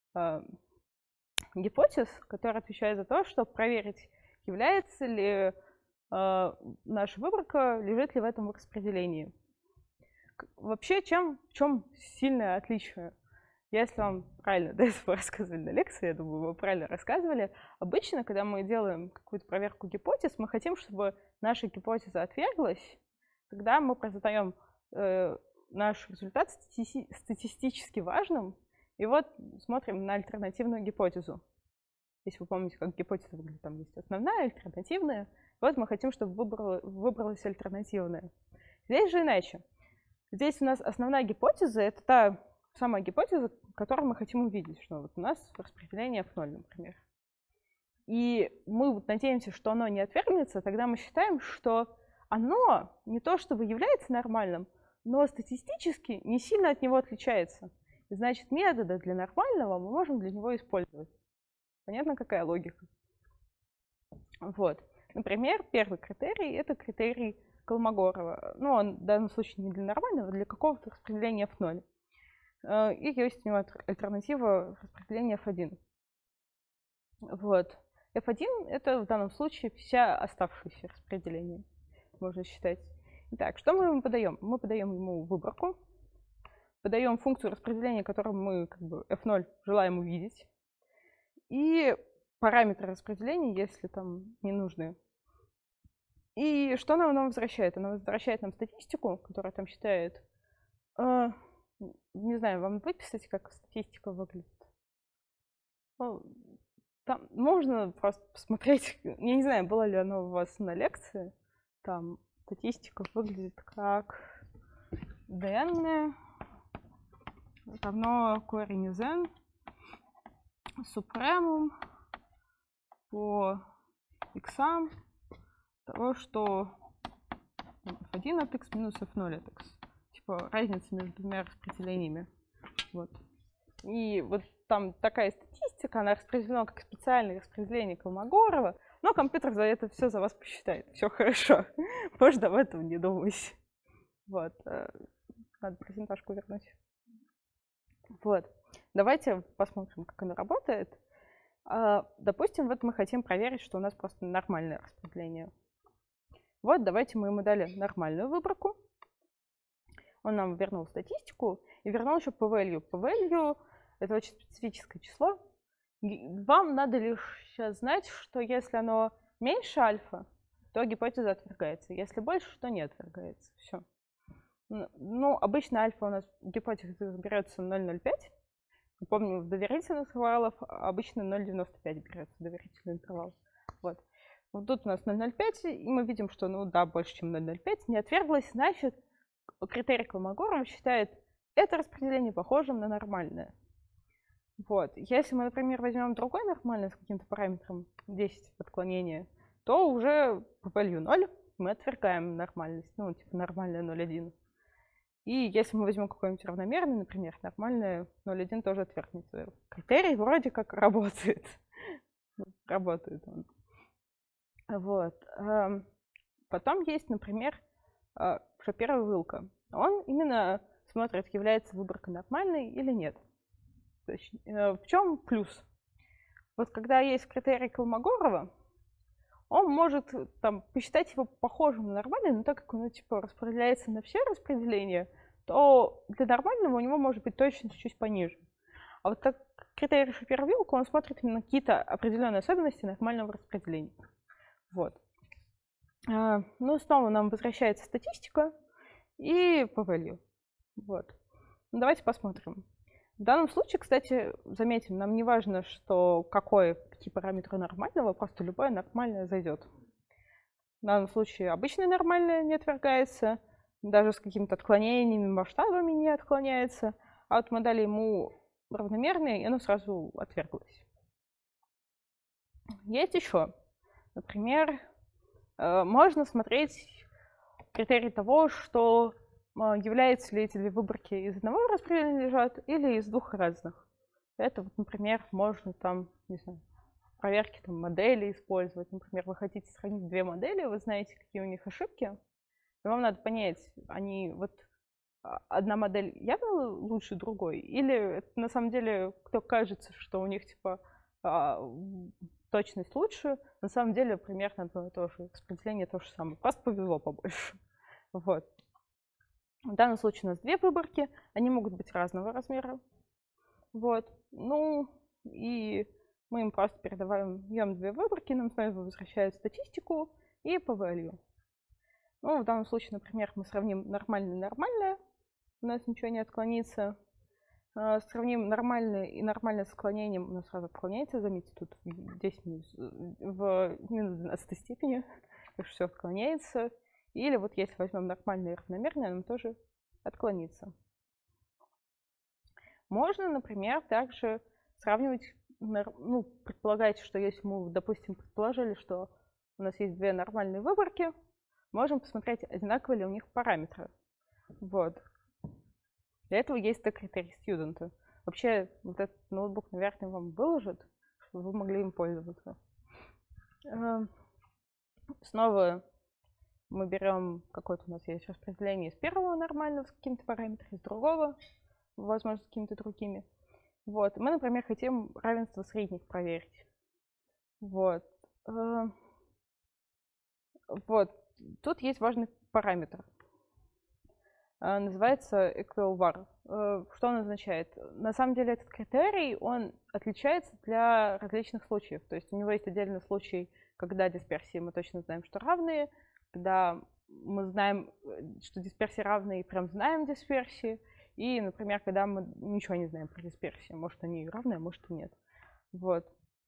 гипотез, которая отвечает за то, чтобы проверить, является ли наша выборка, лежит ли в этом распределении. Вообще, в чем сильное отличие? Если вам правильно до этого рассказывали на лекции, я думаю, вы правильно рассказывали, обычно, когда мы делаем какую-то проверку гипотез, мы хотим, чтобы наша гипотеза отверглась, тогда мы задаем наш результат статистически важным, и вот смотрим на альтернативную гипотезу. Если вы помните, как гипотеза выглядит, там есть основная, альтернативная. Вот мы хотим, чтобы выбралась альтернативная. Здесь же иначе. Здесь у нас основная гипотеза — это та самая гипотеза, которую мы хотим увидеть, что вот у нас распределение F0, например. И мы вот надеемся, что оно не отвергнется, тогда мы считаем, что оно не то чтобы является нормальным, но статистически не сильно от него отличается. И значит, методы для нормального мы можем для него использовать. Понятно, какая логика? Вот. Например, первый критерий — это критерий Колмогорова. Ну, он в данном случае не для нормального, а для какого-то распределения F0. И есть у него альтернатива распределения F1. Вот. F1 — это в данном случае вся оставшееся распределение, можно считать. Итак, что мы ему подаем? Мы подаем ему выборку, подаем функцию распределения, которую мы как бы F0 желаем увидеть, и параметры распределения, если там не нужны. И что она нам возвращает? Она возвращает нам статистику, которая там считает... не знаю, вам выписать, как статистика выглядит? Ну, там можно просто посмотреть. Я не знаю, было ли оно у вас на лекции. Там статистика выглядит как dn равно корень из n супремум по иксам того, что f1 от x минус f0 от x. Типа разница между двумя распределениями. Вот. И вот там такая статистика, она распределена как специальное распределение Колмогорова, но компьютер за это все за вас посчитает. Все хорошо. Можно об этом не думать. Вот. Надо презентажку вернуть. Вот. давайте посмотрим, как оно работает. Допустим, вот мы хотим проверить, что у нас просто нормальное распределение. Вот, давайте мы ему дали нормальную выборку. Он нам вернул статистику и вернул еще p-value. P-value — это очень специфическое число. Вам надо лишь сейчас знать, что если оно меньше альфа, то гипотеза отвергается. Если больше, то не отвергается. Все. Ну, обычно альфа у нас гипотеза берется 0,05. Помню, в доверительных интервалах обычно 0,95 берется доверительный интервал. Вот. Вот тут у нас 0,05, и мы видим, что, ну да, больше, чем 0,05. Не отверглось, значит, критерий Колмогорова считает это распределение похожим на нормальное. Вот. Если мы, например, возьмем другой нормальный с каким-то параметром 10 отклонения, то уже по value 0 мы отвергаем нормальность, ну, типа нормальная 0,1. И если мы возьмем какой-нибудь равномерный, например, нормальная 0,1 тоже отвергнется. Критерий вроде как работает. Работает он. Вот. Потом есть, например, Шапира-Вилка. Он именно смотрит, является выборка нормальной или нет. То есть, в чем плюс? Вот когда есть критерий Колмогорова, он может там посчитать его похожим на нормальный, но так как он типа распределяется на все распределения, то для нормального у него может быть точность чуть пониже. А вот так критерий Шапира-Вилка, он смотрит именно какие-то определенные особенности нормального распределения. Вот. Ну, снова нам возвращается статистика и p-value. Вот. Ну, давайте посмотрим. В данном случае, кстати, заметим, нам не важно, что какие параметры нормального, просто любое нормальное зайдет. В данном случае обычное нормальное не отвергается, даже с какими-то отклонениями, масштабами не отклоняется, а вот мы дали ему равномерное, и оно сразу отверглось. Есть еще, например, можно смотреть критерий того, что являются ли эти две выборки из одного распределения лежат или из двух разных. Это, вот, например, можно там, не знаю, в проверке там, модели использовать. Например, вы хотите сравнить две модели, вы знаете, какие у них ошибки, и вам надо понять, они вот одна модель явно лучше другой, или это, на самом деле кто кажется, что у них типа точность лучше, на самом деле примерно одно и то же, распределение то же самое, просто повезло побольше. Вот. В данном случае у нас две выборки, они могут быть разного размера. Вот. Ну, и мы им просто даем две выборки, нам снова возвращают статистику и p-value. Ну, в данном случае, например, мы сравним нормальное и нормальное, у нас ничего не отклонится. Сравним нормальное и нормальное с отклонением, у нас сразу отклоняется, заметьте, тут 10 в минус 12 степени, так что все отклоняется. Или вот если возьмем нормальное и равномерное, оно тоже отклонится. Можно, например, также сравнивать, ну, предполагать, что если мы, допустим, предположили, что у нас есть две нормальные выборки, можем посмотреть, одинаковые ли у них параметры. Вот. Для этого есть критерий студента. Вообще, вот этот ноутбук, наверное, вам выложат, чтобы вы могли им пользоваться. Снова мы берем какое-то у нас есть распределение из первого нормального с какими-то параметрами, из другого, возможно, с какими-то другими. Вот. Мы, например, хотим равенство средних проверить. Вот. Вот. Тут есть важный параметр. Называется equal-var. Что он означает? На самом деле этот критерий, он отличается для различных случаев. То есть у него есть отдельный случай, когда дисперсии мы точно знаем, что равные, когда мы знаем, что дисперсии равны и прям знаем дисперсии, и, например, когда мы ничего не знаем про дисперсии. Может, они равны, а может и нет. Вот.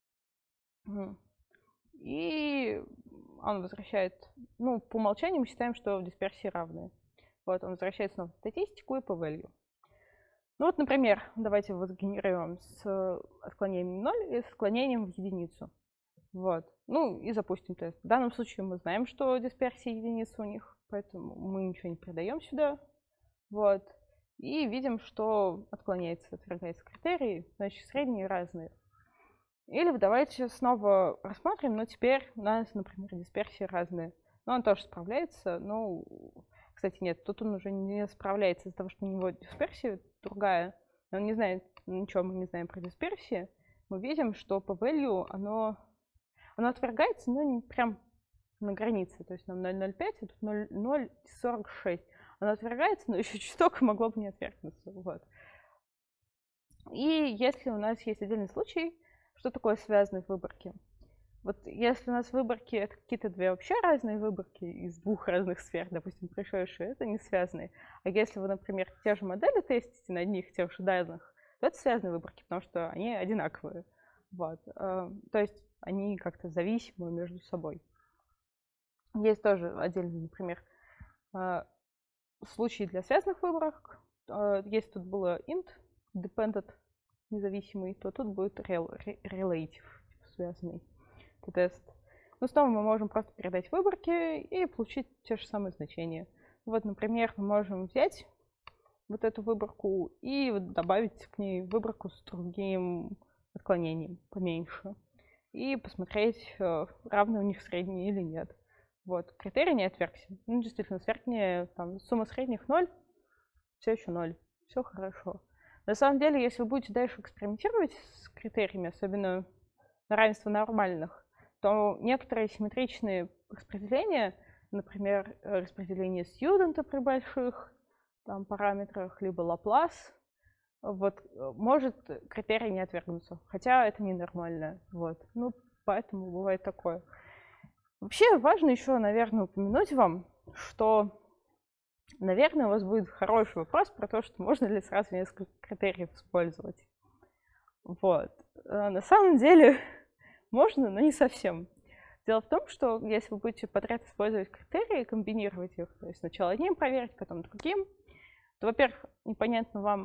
И он возвращает, ну, по умолчанию мы считаем, что дисперсии равные. Вот, он возвращает снова статистику и p-value. Ну вот, например, давайте его сгенерируем с отклонением 0 и с отклонением в единицу. Вот. Ну и запустим тест. В данном случае мы знаем, что дисперсия единица у них, поэтому мы ничего не передаем сюда. Вот. И видим, что отклоняется, отвергается критерий, значит, средние разные. Или давайте снова рассмотрим, но теперь у нас, например, дисперсии разные. Но он тоже справляется, но, кстати, нет, тут он уже не справляется из-за того, что у него дисперсия другая. Он не знает, ничего мы не знаем про дисперсии, мы видим, что по value оно отвергается, но не прям на границе. То есть нам 0,05, а тут 0,46. Оно отвергается, но еще чуток могло бы не отвергнуться. Вот. И если у нас есть отдельный случай, что такое связанные выборки? Вот если у нас выборки — это какие-то две вообще разные выборки из двух разных сфер, допустим, пришедшие, это не связанные. А если вы, например, те же модели тестите на одних и тех же данных, то это связанные выборки, потому что они одинаковые. Вот. То есть они как-то зависимы между собой. Есть тоже отдельный, например, случай для связанных выборок. Если тут было int, dependent, независимый, то тут будет relative, связанный тест. Но снова мы можем просто передать выборки и получить те же самые значения. Вот, например, мы можем взять вот эту выборку и вот добавить к ней выборку с другим отклонением, поменьше. И посмотреть, равны у них средние или нет. Вот, критерий не отвергся. Ну, действительно, средняя, там, сумма средних 0, все еще 0. Все хорошо. На самом деле, если вы будете дальше экспериментировать с критериями, особенно на равенство нормальных, то некоторые симметричные распределения, например, распределение студента при больших там, параметрах, либо Лаплас, вот, может критерий не отвергнуться. Хотя это ненормально. Вот. Ну, поэтому бывает такое. Вообще важно еще, наверное, упомянуть вам, что, наверное, у вас будет хороший вопрос про то, что можно ли сразу несколько критериев использовать. Вот. На самом деле можно, но не совсем. Дело в том, что если вы будете подряд использовать критерии, комбинировать их, то есть сначала одним проверить, потом другим, то, во-первых, непонятно вам,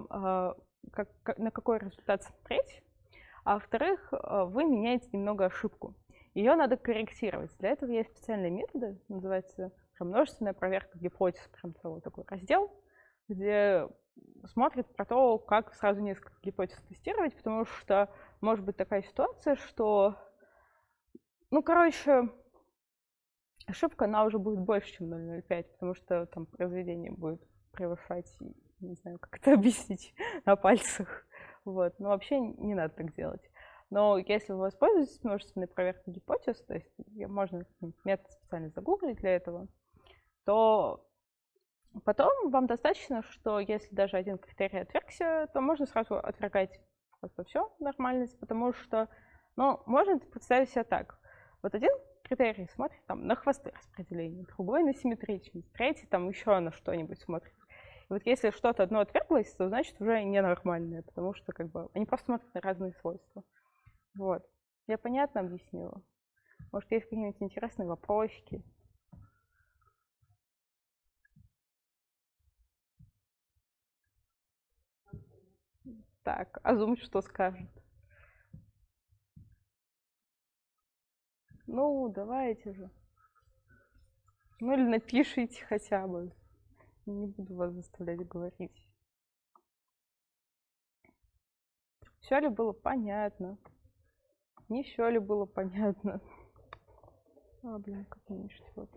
на какой результат смотреть, а во-вторых, вы меняете немного ошибку. Ее надо корректировать. Для этого есть специальные методы, называется множественная проверка гипотез, прям целый такой раздел, где смотрит про то, как сразу несколько гипотез тестировать, потому что может быть такая ситуация, что, ну, короче, ошибка, она уже будет больше, чем 0,05, потому что там произведение будет превышать, не знаю, как это объяснить на пальцах. Вот. Но вообще не надо так делать. Но если вы воспользуетесь множественной проверкой гипотез, то есть можно метод специально загуглить для этого, то потом вам достаточно, что если даже один критерий отвергся, то можно сразу отвергать просто все нормальность, потому что, ну, можно представить себе так. Вот один критерий смотрит там на хвосты распределения, другой на симметричность, третий там еще на что-нибудь смотрит. И вот если что-то одно отверглось, то значит уже ненормальное, потому что как бы они просто смотрят на разные свойства. Вот. Я понятно объяснила? Может, есть какие-нибудь интересные вопросики? Так, а Zoom что скажет? Ну, давайте же. Ну, или напишите хотя бы. Не буду вас заставлять говорить. Все ли было понятно? Не все ли было понятно? А, блин, как мне что-то.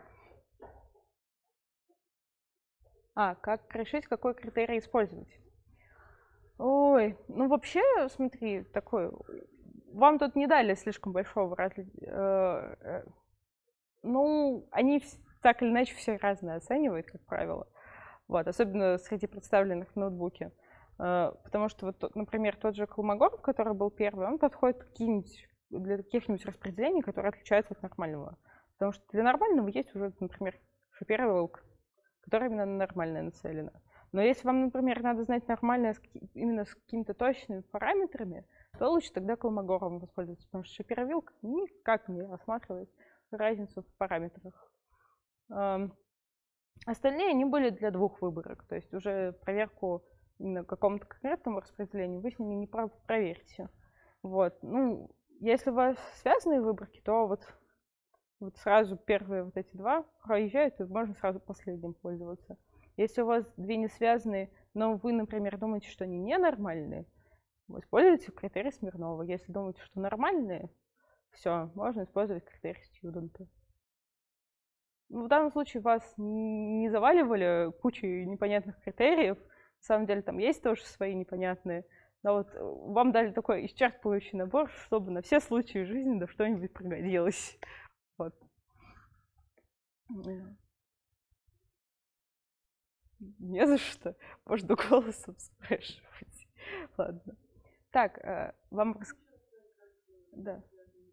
Как решить, какой критерий использовать? Ой, ну вообще, смотри, такой, вам тут не дали слишком большого различия. Ну, они так или иначе все разные оценивают, как правило. Вот, особенно среди представленных в ноутбуке. Потому что, вот, например, тот же Колмогоров, который был первый, он подходит для каких-нибудь распределений, которые отличаются от нормального. Потому что для нормального есть уже, например, Шапира-Вилк, которая именно на нормальное нацелена. Но если вам, например, надо знать нормальное именно с какими-то точными параметрами, то лучше тогда Колмогоровым воспользоваться, потому что Шапира-Вилк никак не рассматривает разницу в параметрах. Остальные, они были для двух выборок, то есть уже проверку именно какому-то конкретному распределению вы с ними не проверите. Вот. Ну, если у вас связанные выборки, то вот сразу первые вот эти два проезжают, и можно сразу последним пользоваться. Если у вас две не связанные, но вы, например, думаете, что они ненормальные, используйте критерий Смирнова. Если думаете, что нормальные, все, можно использовать критерий студента. В данном случае вас не заваливали кучей непонятных критериев. На самом деле там есть тоже свои непонятные. Да, вот вам дали такой исчерпывающий набор, чтобы на все случаи жизни да что-нибудь пригодилось. Вот. Не за что. Можно голосом спрашивать. Ладно. Так, вам... Да.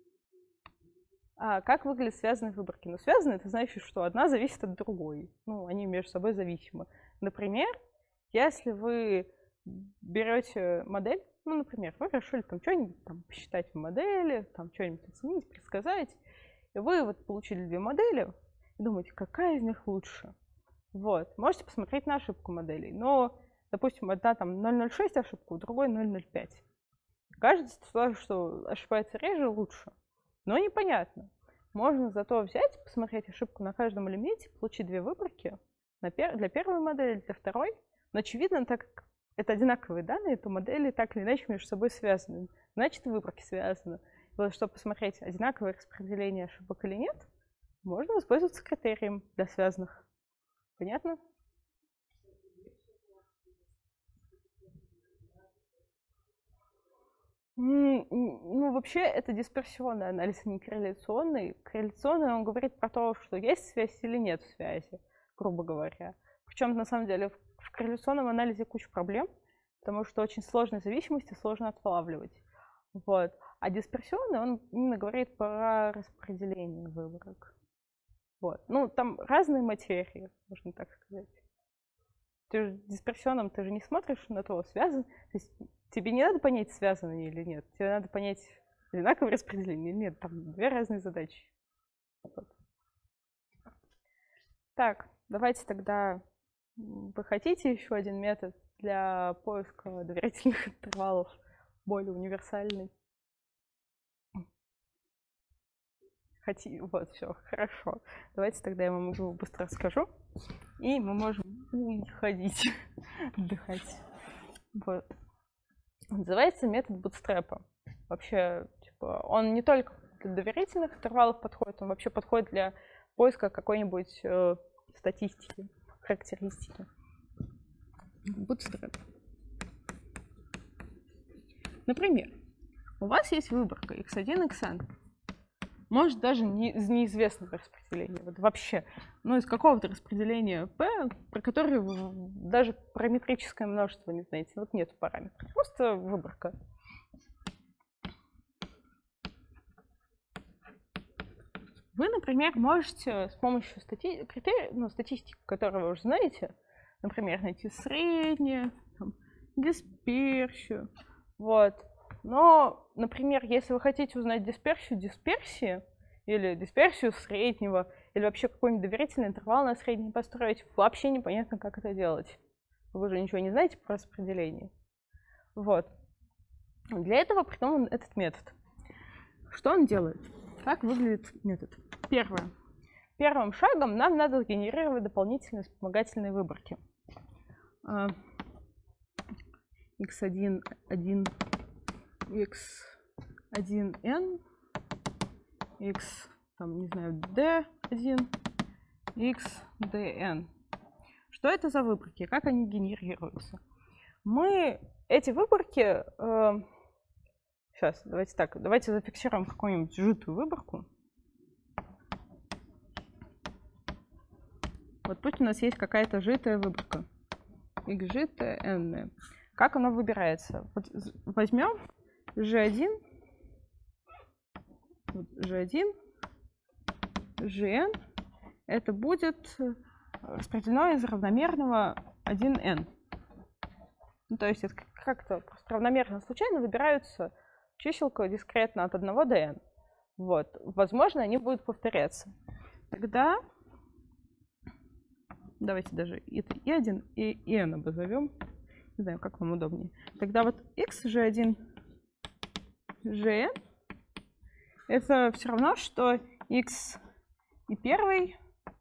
Как выглядят связанные выборки? Ну, связанные, это значит, что одна зависит от другой. Ну, они между собой зависимы. Например, если вы берете модель, ну, например, вы решили там что-нибудь там посчитать в модели, там что-нибудь оценить, предсказать, и вы вот получили две модели, и думаете, какая из них лучше. Вот. Можете посмотреть на ошибку моделей. Но, допустим, одна там 0,06 ошибка, у другой 0,05. Кажется, что ошибается реже, лучше. Но непонятно. Можно зато взять, посмотреть ошибку на каждом элементе, получить две выборки для первой модели, для второй. Но очевидно, так как это одинаковые данные, то модели так или иначе между собой связаны. Значит, выборки связаны. И вот, чтобы посмотреть, одинаковое распределение ошибок или нет, можно воспользоваться критерием для связанных. Понятно? Ну, вообще, это дисперсионный анализ, а не корреляционный. Корреляционный, он говорит про то, что есть связь или нет связи, грубо говоря. Причем, на самом деле, в корреляционном анализе куча проблем, потому что очень сложные зависимости сложно отлавливать. Вот. А дисперсионный, он именно говорит про распределение выборок. Вот. Ну, там разные материи, можно так сказать. Ты же дисперсионом ты же не смотришь на то, связан. То есть тебе не надо понять, связаны они или нет. Тебе надо понять, одинаковое распределение или нет. Там две разные задачи. Вот. Так, давайте тогда... Вы хотите еще один метод для поиска доверительных интервалов, более универсальный? Вот, все, хорошо. Давайте тогда я вам его быстро расскажу, и мы можем уходить, отдыхать. Вот. Называется метод бутстрепа. Вообще, типа, он не только для доверительных интервалов подходит, он вообще подходит для поиска какой-нибудь статистики, характеристики. Bootstrap. Например, у вас есть выборка x1, xn. Может, даже не из неизвестного распределения. Вот вообще. Ну, из какого-то распределения p, про которое вы даже параметрическое множество не знаете. Вот нет параметров. Просто выборка. Вы, например, можете с помощью статистики, которую вы уже знаете, например, найти среднее, там, дисперсию. Вот. Но, например, если вы хотите узнать дисперсию дисперсии, или дисперсию среднего, или вообще какой-нибудь доверительный интервал на средний построить, вообще непонятно, как это делать. Вы же ничего не знаете про распределение. Вот. Для этого придуман этот метод. Что он делает? Как выглядит метод? Первое. Первым шагом нам надо генерировать дополнительные вспомогательные выборки. x1, 1, x1n, x, там, не знаю, d1, xdn. Что это за выборки? Как они генерируются? Мы эти выборки... Сейчас, давайте так. Давайте зафиксируем какую-нибудь сжатую выборку. Вот пусть у нас есть какая-то сжатая выборка. xжитая. Как оно выбирается? Вот возьмем g1, g1, gn. Это будет распределено из равномерного 1n. Ну, то есть это как-то просто равномерно случайно выбираются чиселка дискретно от 1 до n. Вот. Возможно, они будут повторяться. Тогда давайте даже это и1, и n обозовем. Не знаю, как вам удобнее. Тогда вот x, g1, gn это все равно, что x и первый,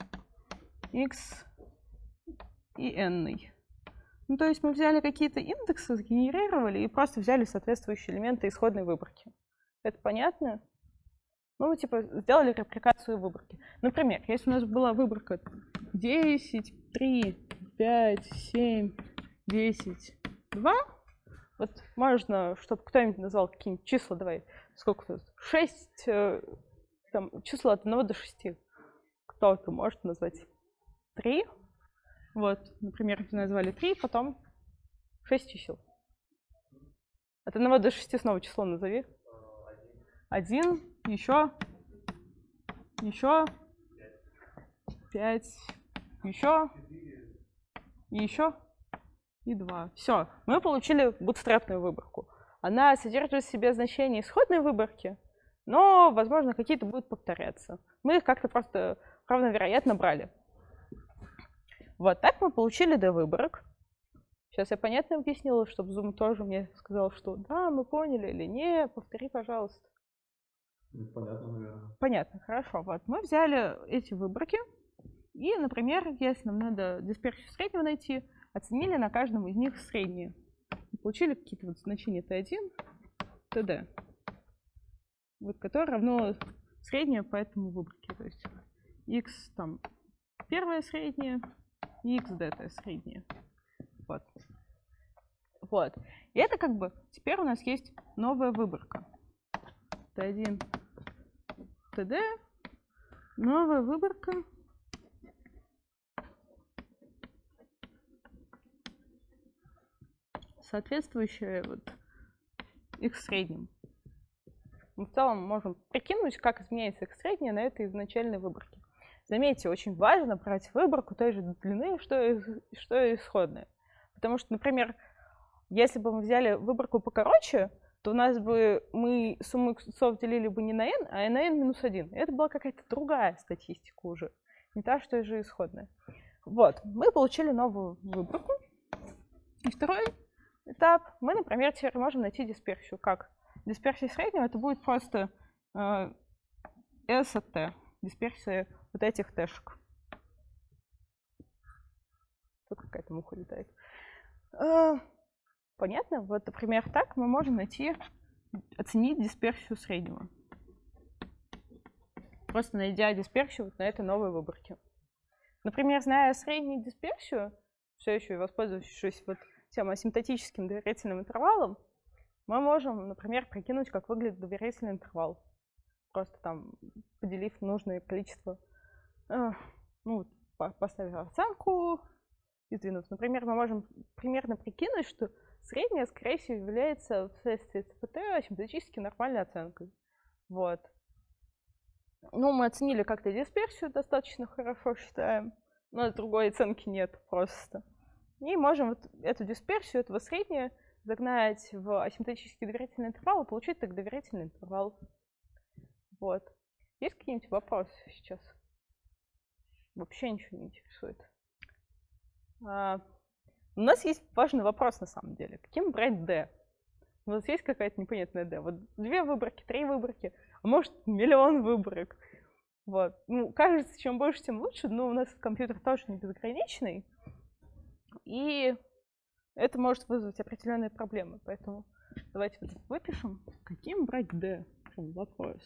x и n. Ну, то есть мы взяли какие-то индексы, сгенерировали и просто взяли соответствующие элементы исходной выборки. Это понятно? Ну, мы типа сделали репликацию выборки. Например, если у нас была выборка 10, 3, 5, 7, 10, 2, Вот можно, чтобы кто-нибудь назвал какие-нибудь числа, давай, сколько тут? 6, там, числа от 1 до 6. Кто-то может назвать 3. Вот, например, назвали 3, потом 6 чисел. От 1 до 6 снова число назови. 1, еще, 5, еще, и еще, и 2. Все, мы получили бутстрапную выборку. Она содержит в себе значения исходной выборки, но, возможно, какие-то будут повторяться. Мы их как-то просто равновероятно брали. Вот так мы получили D-выборок. Сейчас я понятно объяснила, чтобы Zoom тоже мне сказал, что да, мы поняли или не, повтори, пожалуйста. Понятно, наверное. Понятно, хорошо. Вот мы взяли эти выборки и, например, если нам надо дисперсию среднего найти, оценили на каждом из них средние. Получили какие-то вот значения T1, TD, вот, которое равно среднее по этому выборке. То есть x там первое среднее, и x это среднее. Вот. Вот. И это как бы теперь у нас есть новая выборка. T1, TD, новая выборка. Соответствующая вот x средним. Мы в целом можем прикинуть, как изменяется x среднее на этой изначальной выборке. Заметьте, очень важно брать выборку той же длины, что и исходная. Потому что, например, если бы мы взяли выборку покороче, то у нас бы мы сумму иксов делили бы не на n, а на n-1. Это была какая-то другая статистика уже, не та, что и же исходная. Вот, мы получили новую выборку. И второй этап, мы, например, теперь можем найти дисперсию. Как? Дисперсия среднего это будет просто S от T, дисперсия вот этих T-шек. Тут какая-то муха летает. Понятно? Вот, например, так мы можем оценить дисперсию среднего. Просто найдя дисперсию вот на этой новой выборке. Например, зная среднюю дисперсию, все еще и воспользовавшись вот тем асимптотическим доверительным интервалом, мы можем, например, прикинуть, как выглядит доверительный интервал. Просто там поделив нужное количество, поставив оценку и сдвинув. Например, мы можем примерно прикинуть, что средняя, скорее всего, является вследствие ЦПТ асимптотически нормальной оценкой. Вот. Ну, мы оценили как-то дисперсию достаточно хорошо, считаем. Но другой оценки нет просто. И можем вот эту дисперсию, этого среднего, загнать в асимптотический доверительный интервал и получить так доверительный интервал. Вот. Есть какие-нибудь вопросы сейчас? Вообще ничего не интересует. У нас есть важный вопрос на самом деле. Каким брать D? У нас есть какая-то непонятная D. Вот 2 выборки, 3 выборки, а может миллион выборок. Вот. Ну, кажется, чем больше, тем лучше, но у нас компьютер тоже не безграничный. И это может вызвать определенные проблемы. Поэтому давайте вот выпишем, каким брать D. Вопрос.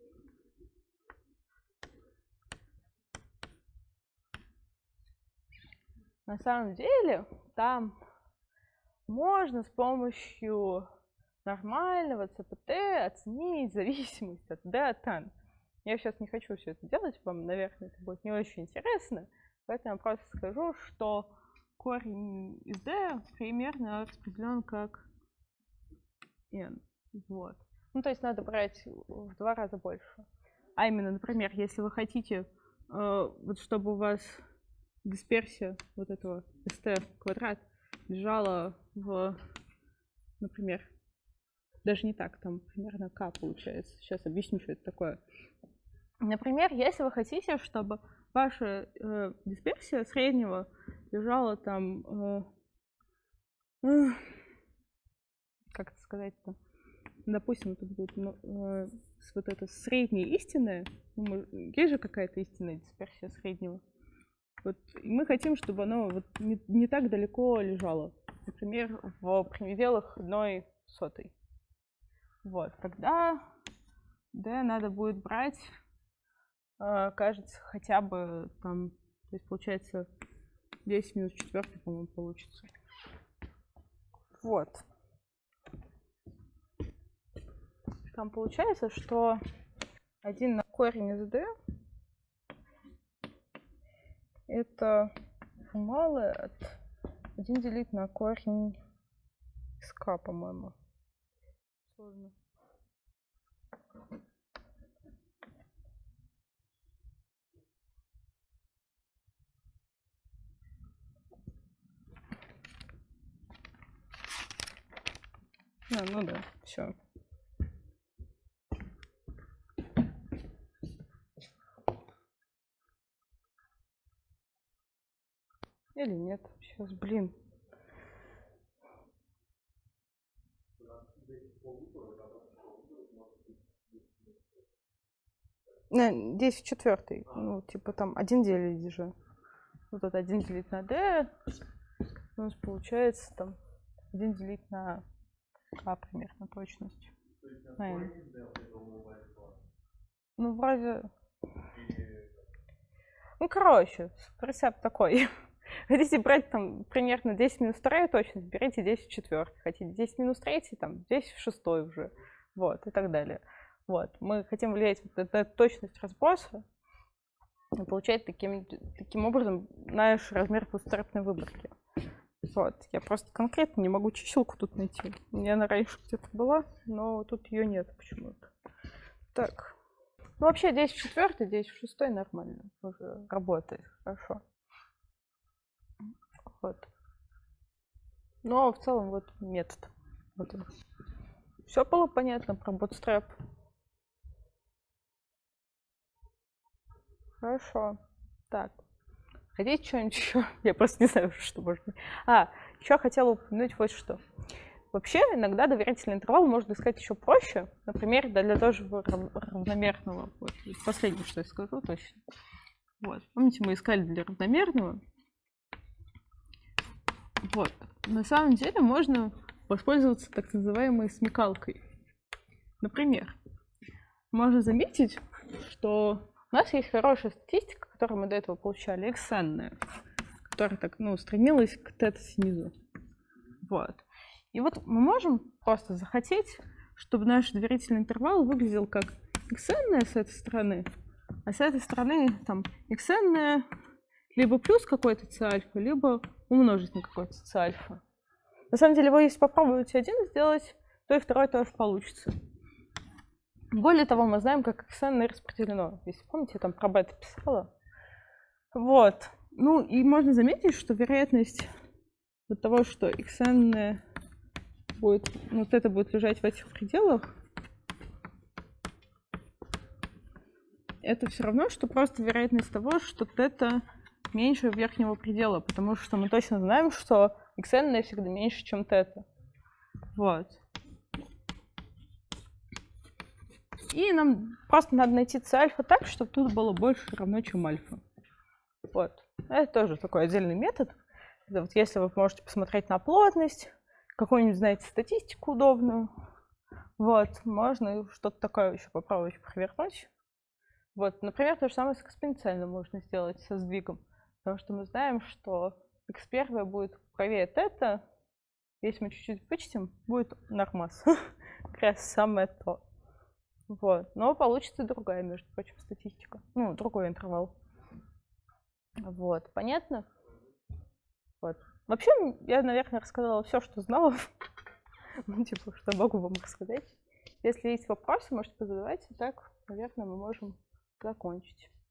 На самом деле, там можно с помощью нормального ЦПТ оценить зависимость от D от n. Я сейчас не хочу все это делать, вам, наверное, это будет не очень интересно, поэтому я просто скажу, что корень из D примерно распределен как n. Вот. Ну, то есть надо брать в 2 раза больше. А именно, например, если вы хотите, вот чтобы у вас дисперсия вот этого st квадрат лежала в, например, даже не так, там примерно k получается. Сейчас объясню, что это такое. Например, если вы хотите, чтобы ваша дисперсия среднего лежала там, как это сказать-то, допустим, тут будет вот это среднее истинное, есть же какая-то истинная дисперсия среднего. Вот, и мы хотим, чтобы оно вот не так далеко лежало. Например, в пределах 1/100. Вот, тогда D надо будет брать, кажется, хотя бы там, то есть получается 10 минус 4, по-моему, получится. Вот. Там получается, что 1 на корень из d это малое от 1 делить на корень из k, по-моему. Сложно. Ну да, все. Или нет? Сейчас, блин. Здесь в четвертый. Ну, типа там 1 делить же. Вот тут 1 делить на d. У нас получается там 1 делить на k примерно точность. Наверное. Ну, вроде... Ну, короче, рецепт такой. Хотите брать там примерно 10 минус 2 точность, берите 10 в 4. Хотите 10 минус 3, там 10 в 6 уже. Вот, и так далее. Вот. Мы хотим влиять вот на точность разброса и получать таким образом наш размер двусторопной выборки. Вот. Я просто конкретно не могу чиселку тут найти. У меня она раньше где-то была, но тут ее нет почему-то. Так. Ну, вообще 10 в 4, 10 в 6 нормально. Уже работает хорошо. Вот. Но в целом вот метод. Вот он. Все было понятно про Bootstrap? Хорошо. Так. Хотите что-нибудь еще? Я просто не знаю, что может быть. Еще хотела упомянуть вот что. Вообще, иногда доверительный интервал можно искать еще проще. Например, для тоже равномерного. Вот. Последнее, что я скажу точно. Вот. Помните, мы искали для равномерного. Вот. На самом деле можно воспользоваться так называемой смекалкой. Например, можно заметить, что у нас есть хорошая статистика, которую мы до этого получали, xn, которая так, стремилась к θ снизу. Вот. И вот мы можем просто захотеть, чтобы наш доверительный интервал выглядел как xn с этой стороны, а с этой стороны там xn либо плюс какой-то c-альфа, либо умножить на какой-то c-альфа. На самом деле, если попробуете один сделать, то и второй тоже получится. Более того, мы знаем, как xn распределено. Если помните, я там про бета писала. Вот. Ну, и можно заметить, что вероятность от того, что xn будет, вот это будет лежать в этих пределах, это все равно, что просто вероятность того, что θ меньше верхнего предела, потому что мы точно знаем, что xn всегда меньше, чем θ. Вот. И нам просто надо найти c-альфа так, чтобы тут было больше равно, чем альфа. Вот. Это тоже такой отдельный метод. Это вот если вы можете посмотреть на плотность, какую-нибудь, знаете, статистику удобную, вот, можно что-то такое еще попробовать провернуть. Вот, например, то же самое с экспоненциально можно сделать со сдвигом, потому что мы знаем, что x1 будет правее θ, если мы чуть-чуть вычтем, будет нормас. Как раз самое то. Вот. Но получится другая, между прочим, статистика. Ну, другой интервал. Вот. Понятно? Вот. Вообще, я, наверное, рассказала все, что знала. Ну, типа, что могу вам рассказать. Если есть вопросы, можете позадавать. И так, наверное, мы можем закончить.